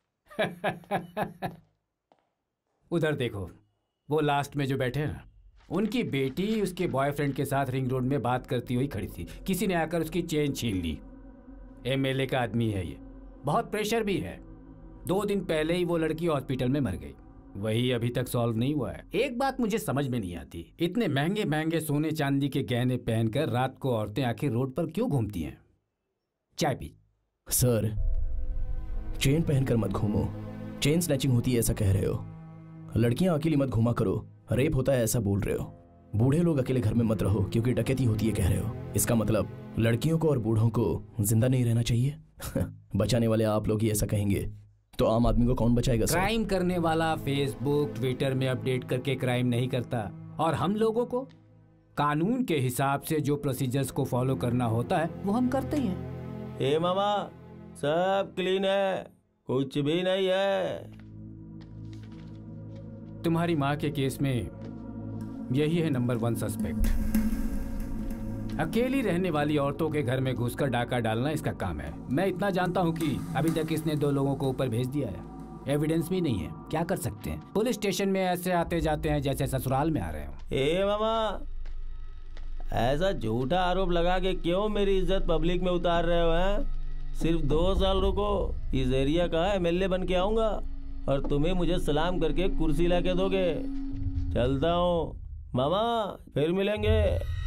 उधर देखो, वो लास्ट में जो बैठे हैं ना, उनकी बेटी उसके बॉयफ्रेंड के साथ रिंग रोड में बात करती हुई खड़ी थी। किसी ने आकर उसकी चेन छीन ली। एमएलए का आदमी है ये, बहुत प्रेशर भी है। दो दिन पहले ही वो लड़की हॉस्पिटल में मर गई। वही अभी तक सॉल्व नहीं हुआ है। एक बात मुझे समझ में नहीं आती, इतने महंगे महंगे सोने चांदी के गहने पहनकर रात को औरतें आखिर रोड पर क्यों घूमती हैं? चाय पी। सर, चेन पहनकर मत घूमो। चेन स्नैचिंग होती है ऐसा कह रहे हो। लड़कियां अकेली मत घूमा करो, रेप होता है ऐसा बोल रहे हो। बूढ़े लोग अकेले घर में मत रहो क्योंकि डकैती होती है कह रहे हो। इसका मतलब लड़कियों को और बूढ़ों को जिंदा नहीं रहना चाहिए। बचाने वाले आप लोग ही ऐसा कहेंगे तो आम आदमी को कौन बचाएगा सर? क्राइम करने वाला फेसबुक ट्विटर में अपडेट करके क्राइम नहीं करता, और हम लोगों को कानून के हिसाब से जो प्रोसीजर्स को फॉलो करना होता है वो हम करते ही हैं। हे मामा, सब क्लीन है, कुछ भी नहीं है। तुम्हारी माँ के केस में यही है नंबर वन सस्पेक्ट। अकेली रहने वाली औरतों के घर में घुसकर डाका डालना इसका काम है। मैं इतना जानता हूँ कि अभी तक इसने दो लोगों को ऊपर भेज दिया है। एविडेंस भी नहीं है, क्या कर सकते हैं? पुलिस स्टेशन में ऐसे आते जाते हैं जैसे ससुराल में आ रहे हो। ए मामा, ऐसा झूठा आरोप लगा के क्यों मेरी इज्जत पब्लिक में उतार रहे हो हैं? सिर्फ दो साल रुको, इस एरिया का एमएलए बन के आऊंगा और तुम्हें मुझे सलाम करके कुर्सी लाके दोगे। चलता हूँ मामा, फिर मिलेंगे।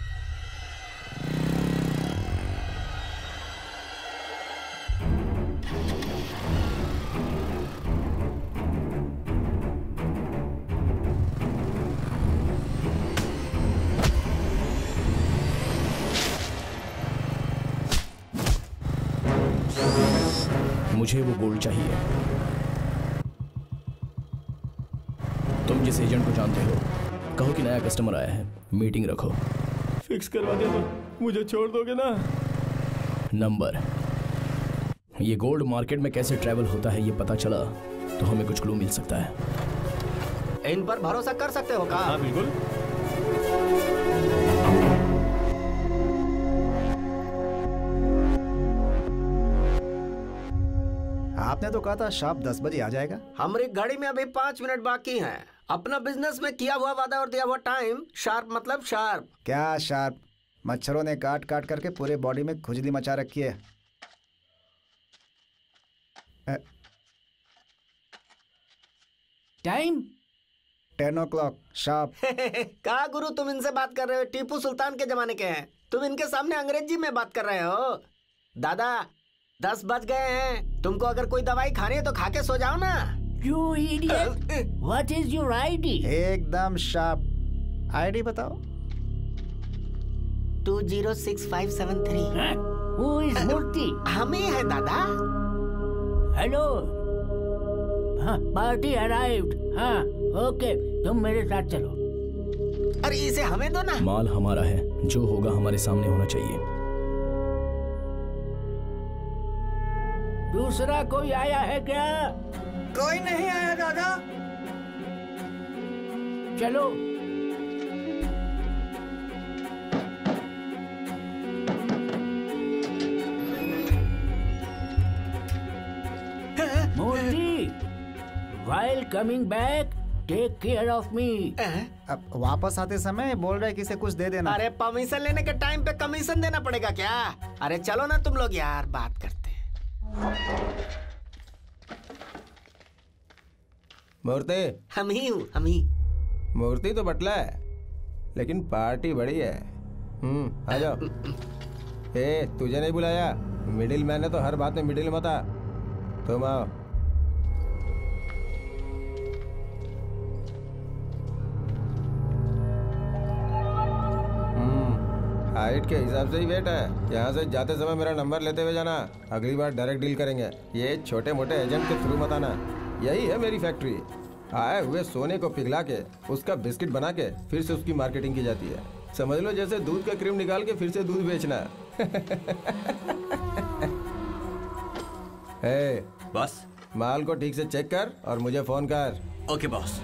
मुझे वो गोल्ड चाहिए। तुम जिस एजेंट को जानते हो, कहो कि नया कस्टमर आया है, मीटिंग रखो। फिक्स करवा दे, मुझे छोड़ दोगे ना? नंबर, ये गोल्ड मार्केट में कैसे ट्रैवल होता है ये पता चला तो हमें कुछ क्लू मिल सकता है। इन पर भरोसा कर सकते हो का? हाँ बिल्कुल। आपने तो कहा था शार्प दस बजे आ जाएगा। हमारी गाड़ी में अभी पाँच मिनट बाकी हैं। अपना बिजनेस में किया हुआ वादा और दिया हुआ टाइम शार्प मतलब शार्प। क्या शार्प? मच्छरों ने काट काट करके पूरे बॉडी में खुजली मचा रखी है। Time ten o'clock sharp. कहा गुरु, तुम इनसे बात कर रहे हो? टीपू सुल्तान के जमाने के हैं तुम, इनके सामने अंग्रेजी में बात कर रहे हो। दादा दस बज गए हैं, तुमको अगर कोई दवाई खानी है तो खा के सो जाओ ना। You idiot! What is your I D? एकदम शार्प। आईडी बताओ। Two zero six five seven three. Who is Murthy? हम ही है दादा। हेलो, हाँ पार्टी अराइव्ड। हाँ ओके, तुम मेरे साथ चलो। अरे इसे हमें दो ना। माल हमारा है, जो होगा हमारे सामने होना चाहिए। दूसरा कोई आया है क्या? कोई नहीं आया दादा। चलो। मूर्ति, while coming back, take care of me. अब वापस आते समय बोल रहे किसे कुछ दे देना। अरे परमिशन लेने के टाइम पे कमीशन देना पड़ेगा क्या? अरे चलो ना तुम लोग यार, बात करते। मूर्ति, हम ही हूँ, हम ही। मूर्ति तो बटला है लेकिन पार्टी बड़ी है। हम्म, आ जाओ। ए, तुझे नहीं बुलाया? मिडिल मैन है तो हर बात में मिडिल मत आ। तुम आओ। हम्म, हाइट के हिसाब से ही वेट है। यहाँ से जाते समय मेरा नंबर लेते हुए जाना। अगली बार डायरेक्ट डील करेंगे। ये छोटे मोटे एजेंट के थ्रू मत आना। यही है मेरी फैक्ट्री। आए हुए सोने को पिघला के उसका बिस्किट बना के फिर से उसकी मार्केटिंग की जाती है। समझ लो जैसे दूध का क्रीम निकाल के फिर से दूध बेचना। ए, बस माल को ठीक से चेक कर और मुझे फोन कर। Okay boss.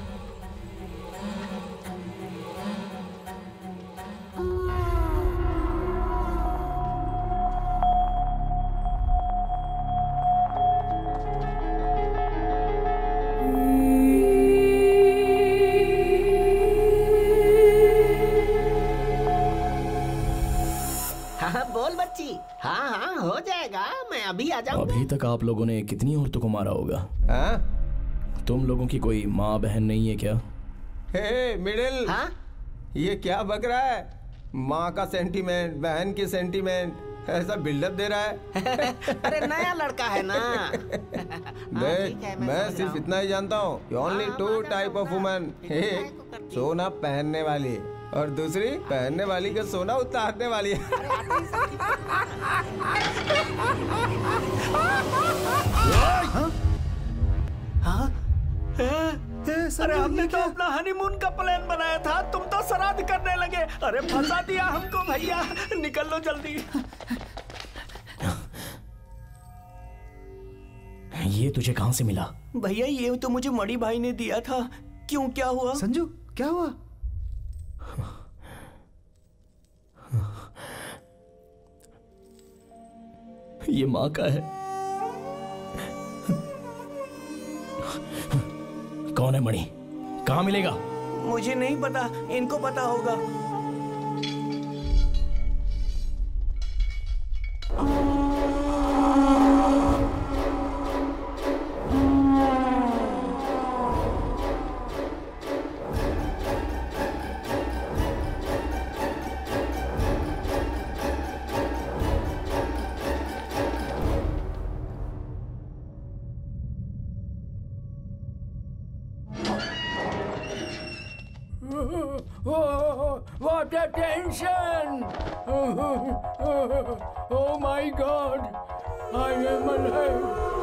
बोल बच्ची। हाँ हाँ हो जाएगा, मैं अभी आ जाऊंगा। अभी तक आप लोगों ने कितनी औरतों को मारा होगा? हाँ? तुम लोगों की कोई माँ बहन नहीं है क्या? हे मिडिल, हाँ? ये क्या बक रहा है? माँ का सेंटीमेंट, बहन की सेंटीमेंट, ऐसा बिल्डअप दे रहा है। अरे नया लड़का है ना। देख, मैं, मैं सिर्फ इतना ही जानता हूँ, only two type of woman. एक सोना पहनने वाली और दूसरी पहनने वाली का सोना उतारने वाली है। हाँ? अरे हमने तो अपना हनीमून का प्लान बनाया था, तुम तो श्राद्ध करने लगे। अरे फंसा दिया हमको भैया, निकल लो जल्दी। ये तुझे कहाँ से मिला? भैया ये तो मुझे मणि भाई ने दिया था। क्यों, क्या हुआ? संजू क्या हुआ? ये माँ का है। कौन है मणि? कहाँ मिलेगा? मुझे नहीं पता, इनको पता होगा। What a tension! Oh my God! I am alive!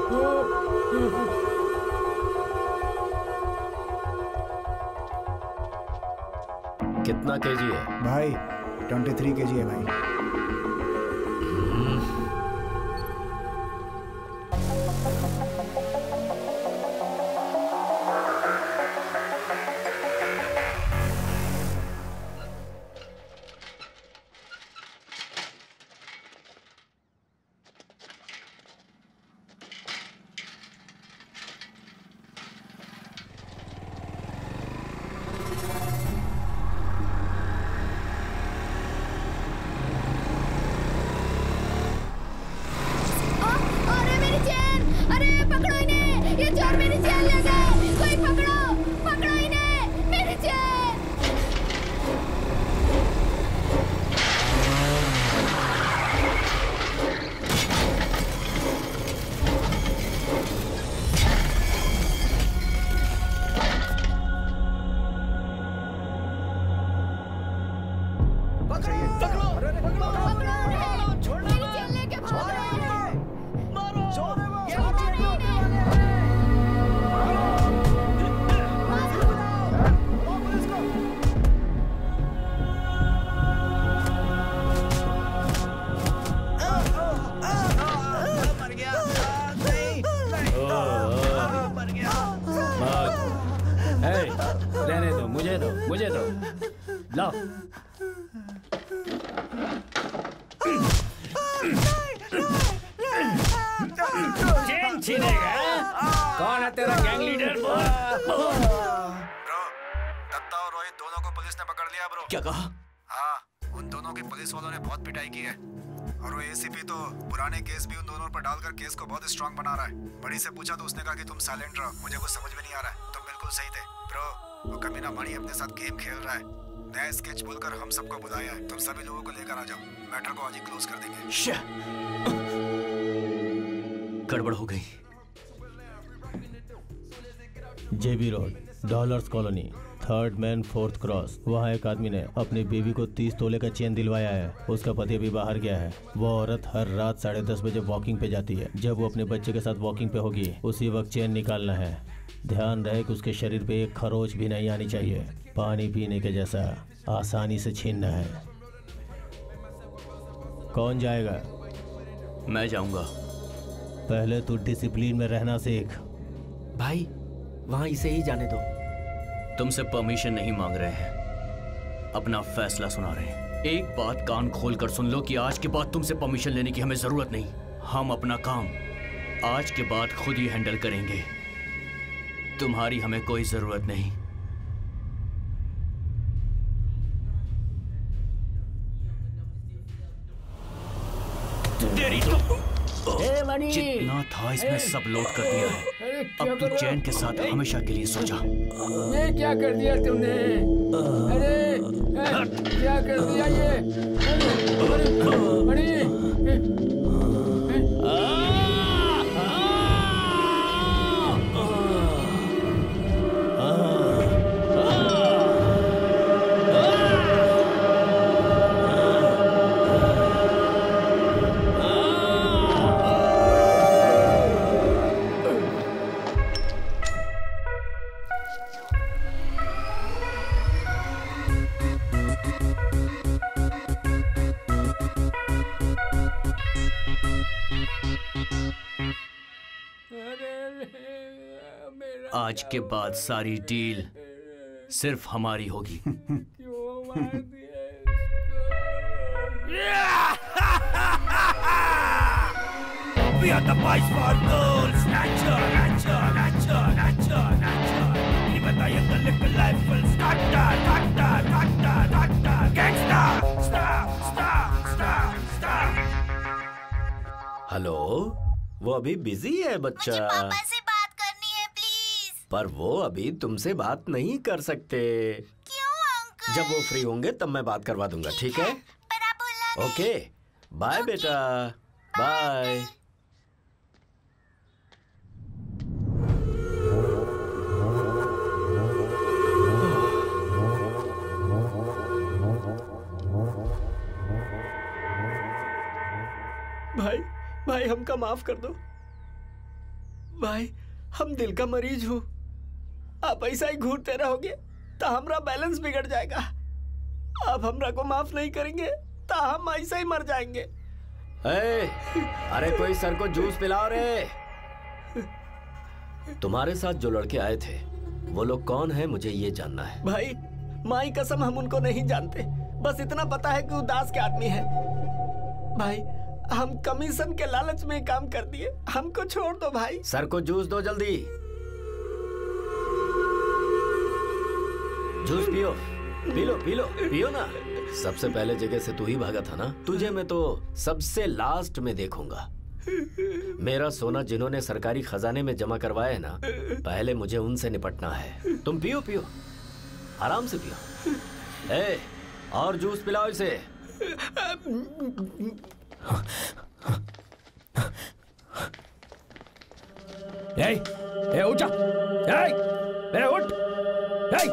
कितना केजी है भाई? ट्वेंटी थ्री केजी है भाई। पूछा तो उसने कहा कि तुम साइलेंट रहो, मुझे कुछ समझ में नहीं आ रहा है। तुम बिल्कुल सही थे ब्रो, वो कमीना मणि अपने साथ गेम खेल रहा है। नया स्केच बोलकर हम सबको बुलाया है, तुम सभी लोगों को लेकर आ जाओ। मैटर को आज ही क्लोज कर देंगे। गड़बड़ हो गई। JB road, dollars colony, third main fourth cross. वहाँ एक आदमी ने अपनी बीवी को तीस तोले का चेन दिलवाया है। उसका पति अभी बाहर गया है। वो औरत हर रात साढ़े दस बजे वॉकिंग पे जाती है। जब वो अपने बच्चे के साथ वॉकिंग पे होगी उसी वक्त चेन निकालना है। ध्यान रहे कि उसके शरीर पे एक खरोच भी नहीं आनी चाहिए। पानी पीने के जैसा आसानी से छीनना है। कौन जाएगा? मैं जाऊंगा। पहले तू डिसिप्लिन में रहना सीख। भाई वहां इसे ही जाने दो। तुमसे परमिशन नहीं मांग रहे हैं, अपना फैसला सुना रहे हैं। एक बात कान खोल कर सुन लो कि आज के बाद तुमसे परमिशन लेने की हमें जरूरत नहीं। हम अपना काम आज के बाद खुद ही हैंडल करेंगे। तुम्हारी हमें कोई जरूरत नहीं। तेरी तो जितना था इसमें सब लोड कर दिया है। अब तू चैन के साथ हमेशा के लिए सो जा। ये क्या कर दिया तुमने? अरे क्या कर दिया ये? मणि, आज के बाद सारी डील सिर्फ हमारी होगी। We are the boys for gold. Snatcher, snatcher, snatcher, snatcher, snatcher. Even the young little life will start, start, start, start, start, start. Gangsta, star, star, star, star. Hello, वो अभी बिजी है बच्चा। मुझे पापा से बात करनी है प्लीज। पर वो अभी तुमसे बात नहीं कर सकते। क्यों अंकल? जब वो फ्री होंगे तब मैं बात करवा दूंगा, ठीक है? पर आप बोला नहीं। ओके, बाय बेटा, बाय। भाई भाई हमका माफ कर दो भाई, हम दिल का मरीज हूँ। आप ऐसा ही घूरते रहोगे तो हमारा बैलेंस बिगड़ जाएगा। आप हमरा को माफ नहीं करेंगे तो हम ऐसे ही मर जाएंगे। ए, अरे कोई सर को जूस पिलाओ रे। तुम्हारे साथ जो लड़के आए थे वो लोग कौन है मुझे ये जानना है। भाई माई कसम हम उनको नहीं जानते, बस इतना पता है कि उदास के आदमी है। भाई हम कमीशन के लालच में काम कर दिए, हमको छोड़ दो भाई। सर को जूस दो जल्दी। जूस पियो, पी लो पी लो पियो ना। सबसे पहले जगह से तू ही भागा था ना, तुझे मैं तो सबसे लास्ट में देखूंगा। मेरा सोना जिन्होंने सरकारी खजाने में जमा करवाया है ना, पहले मुझे उनसे निपटना है। तुम पियो पियो, आराम से पियो। ए, और जूस पिलाओ इसे। ए, ए, उठ जा। ए, ए, उठ। ए,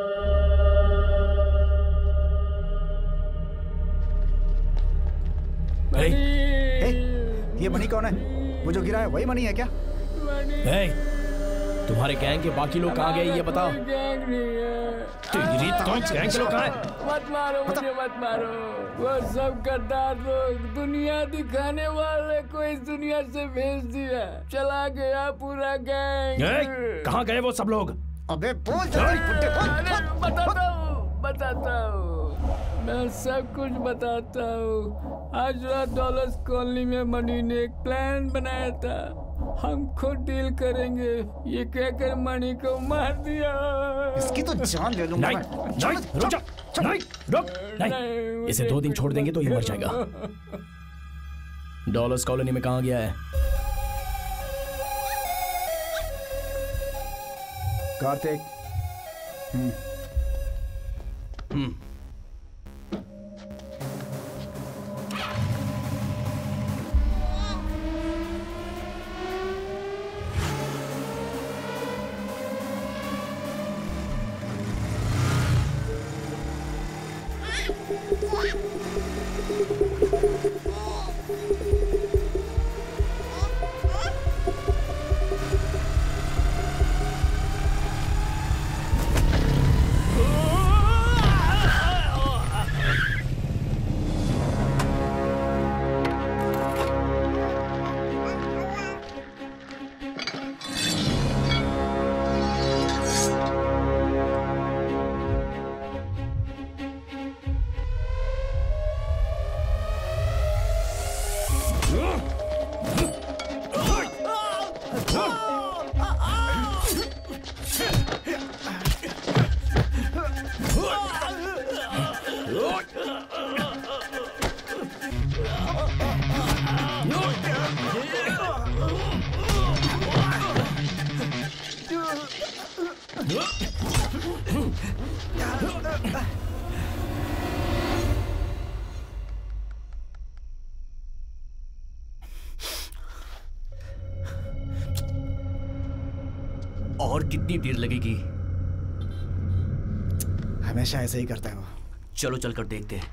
ए, ए, ये मनी कौन है? वो जो गिरा है वही मनी है क्या? ए, तुम्हारे गैंग के बाकी लोग कहाँ गए ये बताओ। गैंग नहीं है। तेरी तो गैंग के लोग कहाँ हैं? मत मारो मुझे, मत मारो। वो सब गद्दार लोग दुनिया दिखाने वाले को इस दुनिया से भेज दिया, चला गया पूरा गैंग। ए, कहाँ गए वो सब लोग? अबे बोल जल्दी, बुड्ढे बोल। बताता हूँ बताता हूँ मैं सब कुछ बताता हूँ। आज रात डॉलर्स कॉलोनी में मनी ने एक प्लान बनाया था, हम खुद डील करेंगे ये कहकर मणि को मार दिया। इसकी तो जान ले लूंगा। नहीं, नहीं, रुक जा, नहीं, रुक, नहीं, इसे दो दिन छोड़ देंगे तो ये मर जाएगा। डॉलर्स कॉलोनी में कहाँ गया है? कार्तिक। हम्म हम्म और कितनी देर लगेगी? हमेशा ऐसे ही करता है वो। चलो चलकर देखते हैं।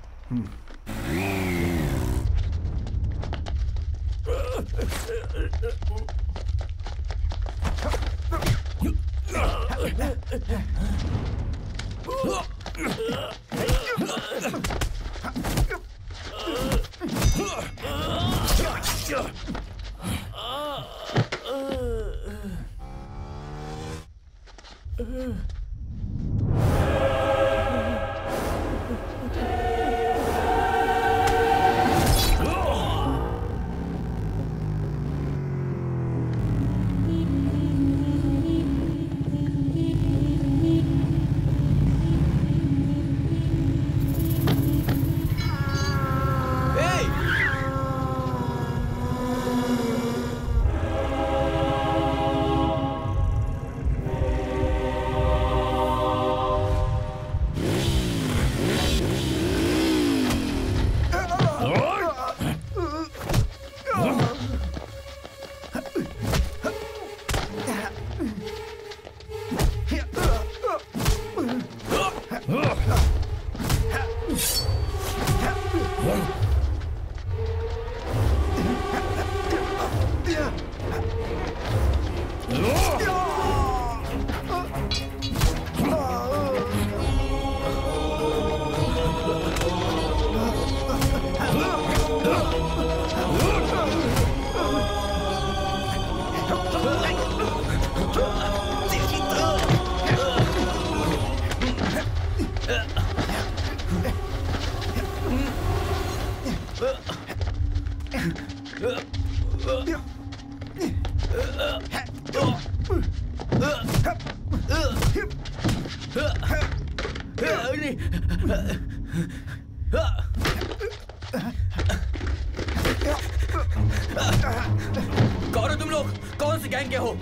कौन हो तुम लोग? कौन सी गैंग के हो?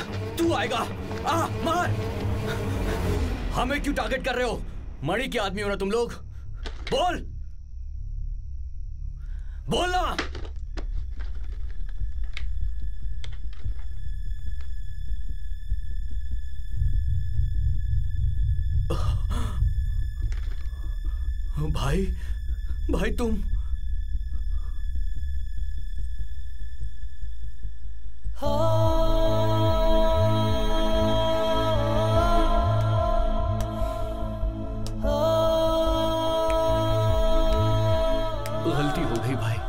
तू आएगा? आ, मार! हमें क्यों टारगेट कर रहे हो? मणि के आदमी हो ना तुम लोग? बोल! बोलना! भाई, भाई तुम गलती हो गई भाई।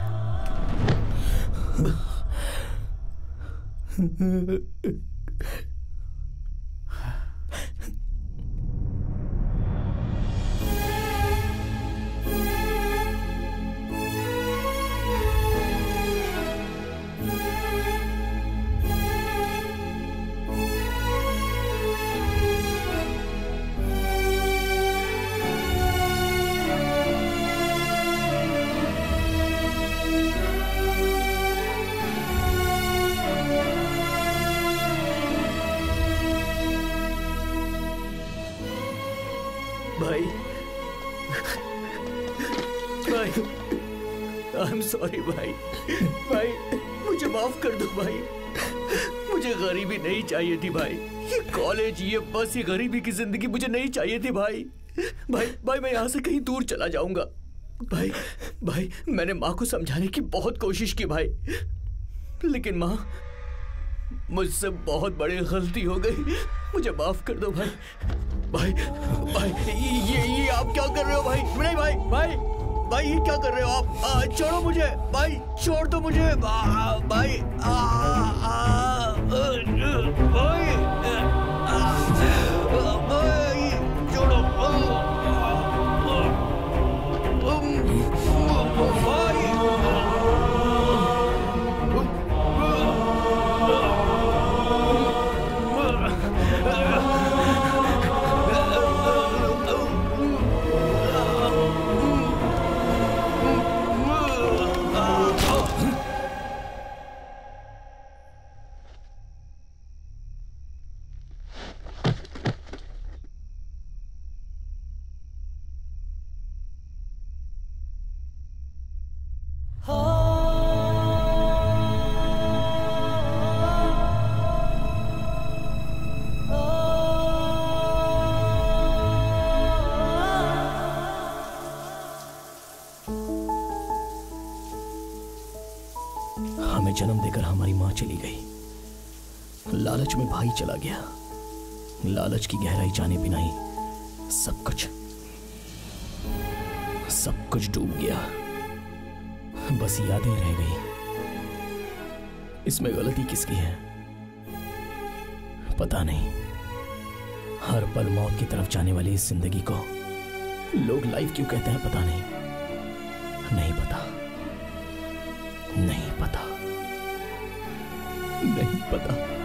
भाई, भाई, आई एम सॉरी भाई। भाई, मुझे माफ कर दो भाई। मुझे गरीबी नहीं चाहिए थी भाई। ये कॉलेज, ये बस, ये गरीबी की जिंदगी मुझे नहीं चाहिए थी भाई। भाई, भाई मैं यहाँ से कहीं दूर चला जाऊंगा। भाई, भाई मैंने माँ को समझाने की बहुत कोशिश की भाई, लेकिन माँ, मुझसे बहुत बड़ी गलती हो गई। मुझे माफ कर दो भाई। भाई, भाई ये ये आप क्या कर रहे हो भाई? नहीं भाई, भाई, भाई ये क्या कर रहे हो आप? आ, छोड़ो मुझे भाई, छोड़ दो मुझे आ, भाई। आ, आ, भाई, भाई छोड़ो हमें जन्म देकर हमारी मां चली गई। लालच में भाई चला गया। लालच की गहराई जाने बिना ही सब कुछ सब कुछ डूब गया। बस यादें रह गई। इसमें गलती किसकी है पता नहीं। हर पल मौत की तरफ जाने वाली इस जिंदगी को लोग लाइफ क्यों कहते हैं पता नहीं। नहीं पता, नहीं पता, नहीं पता।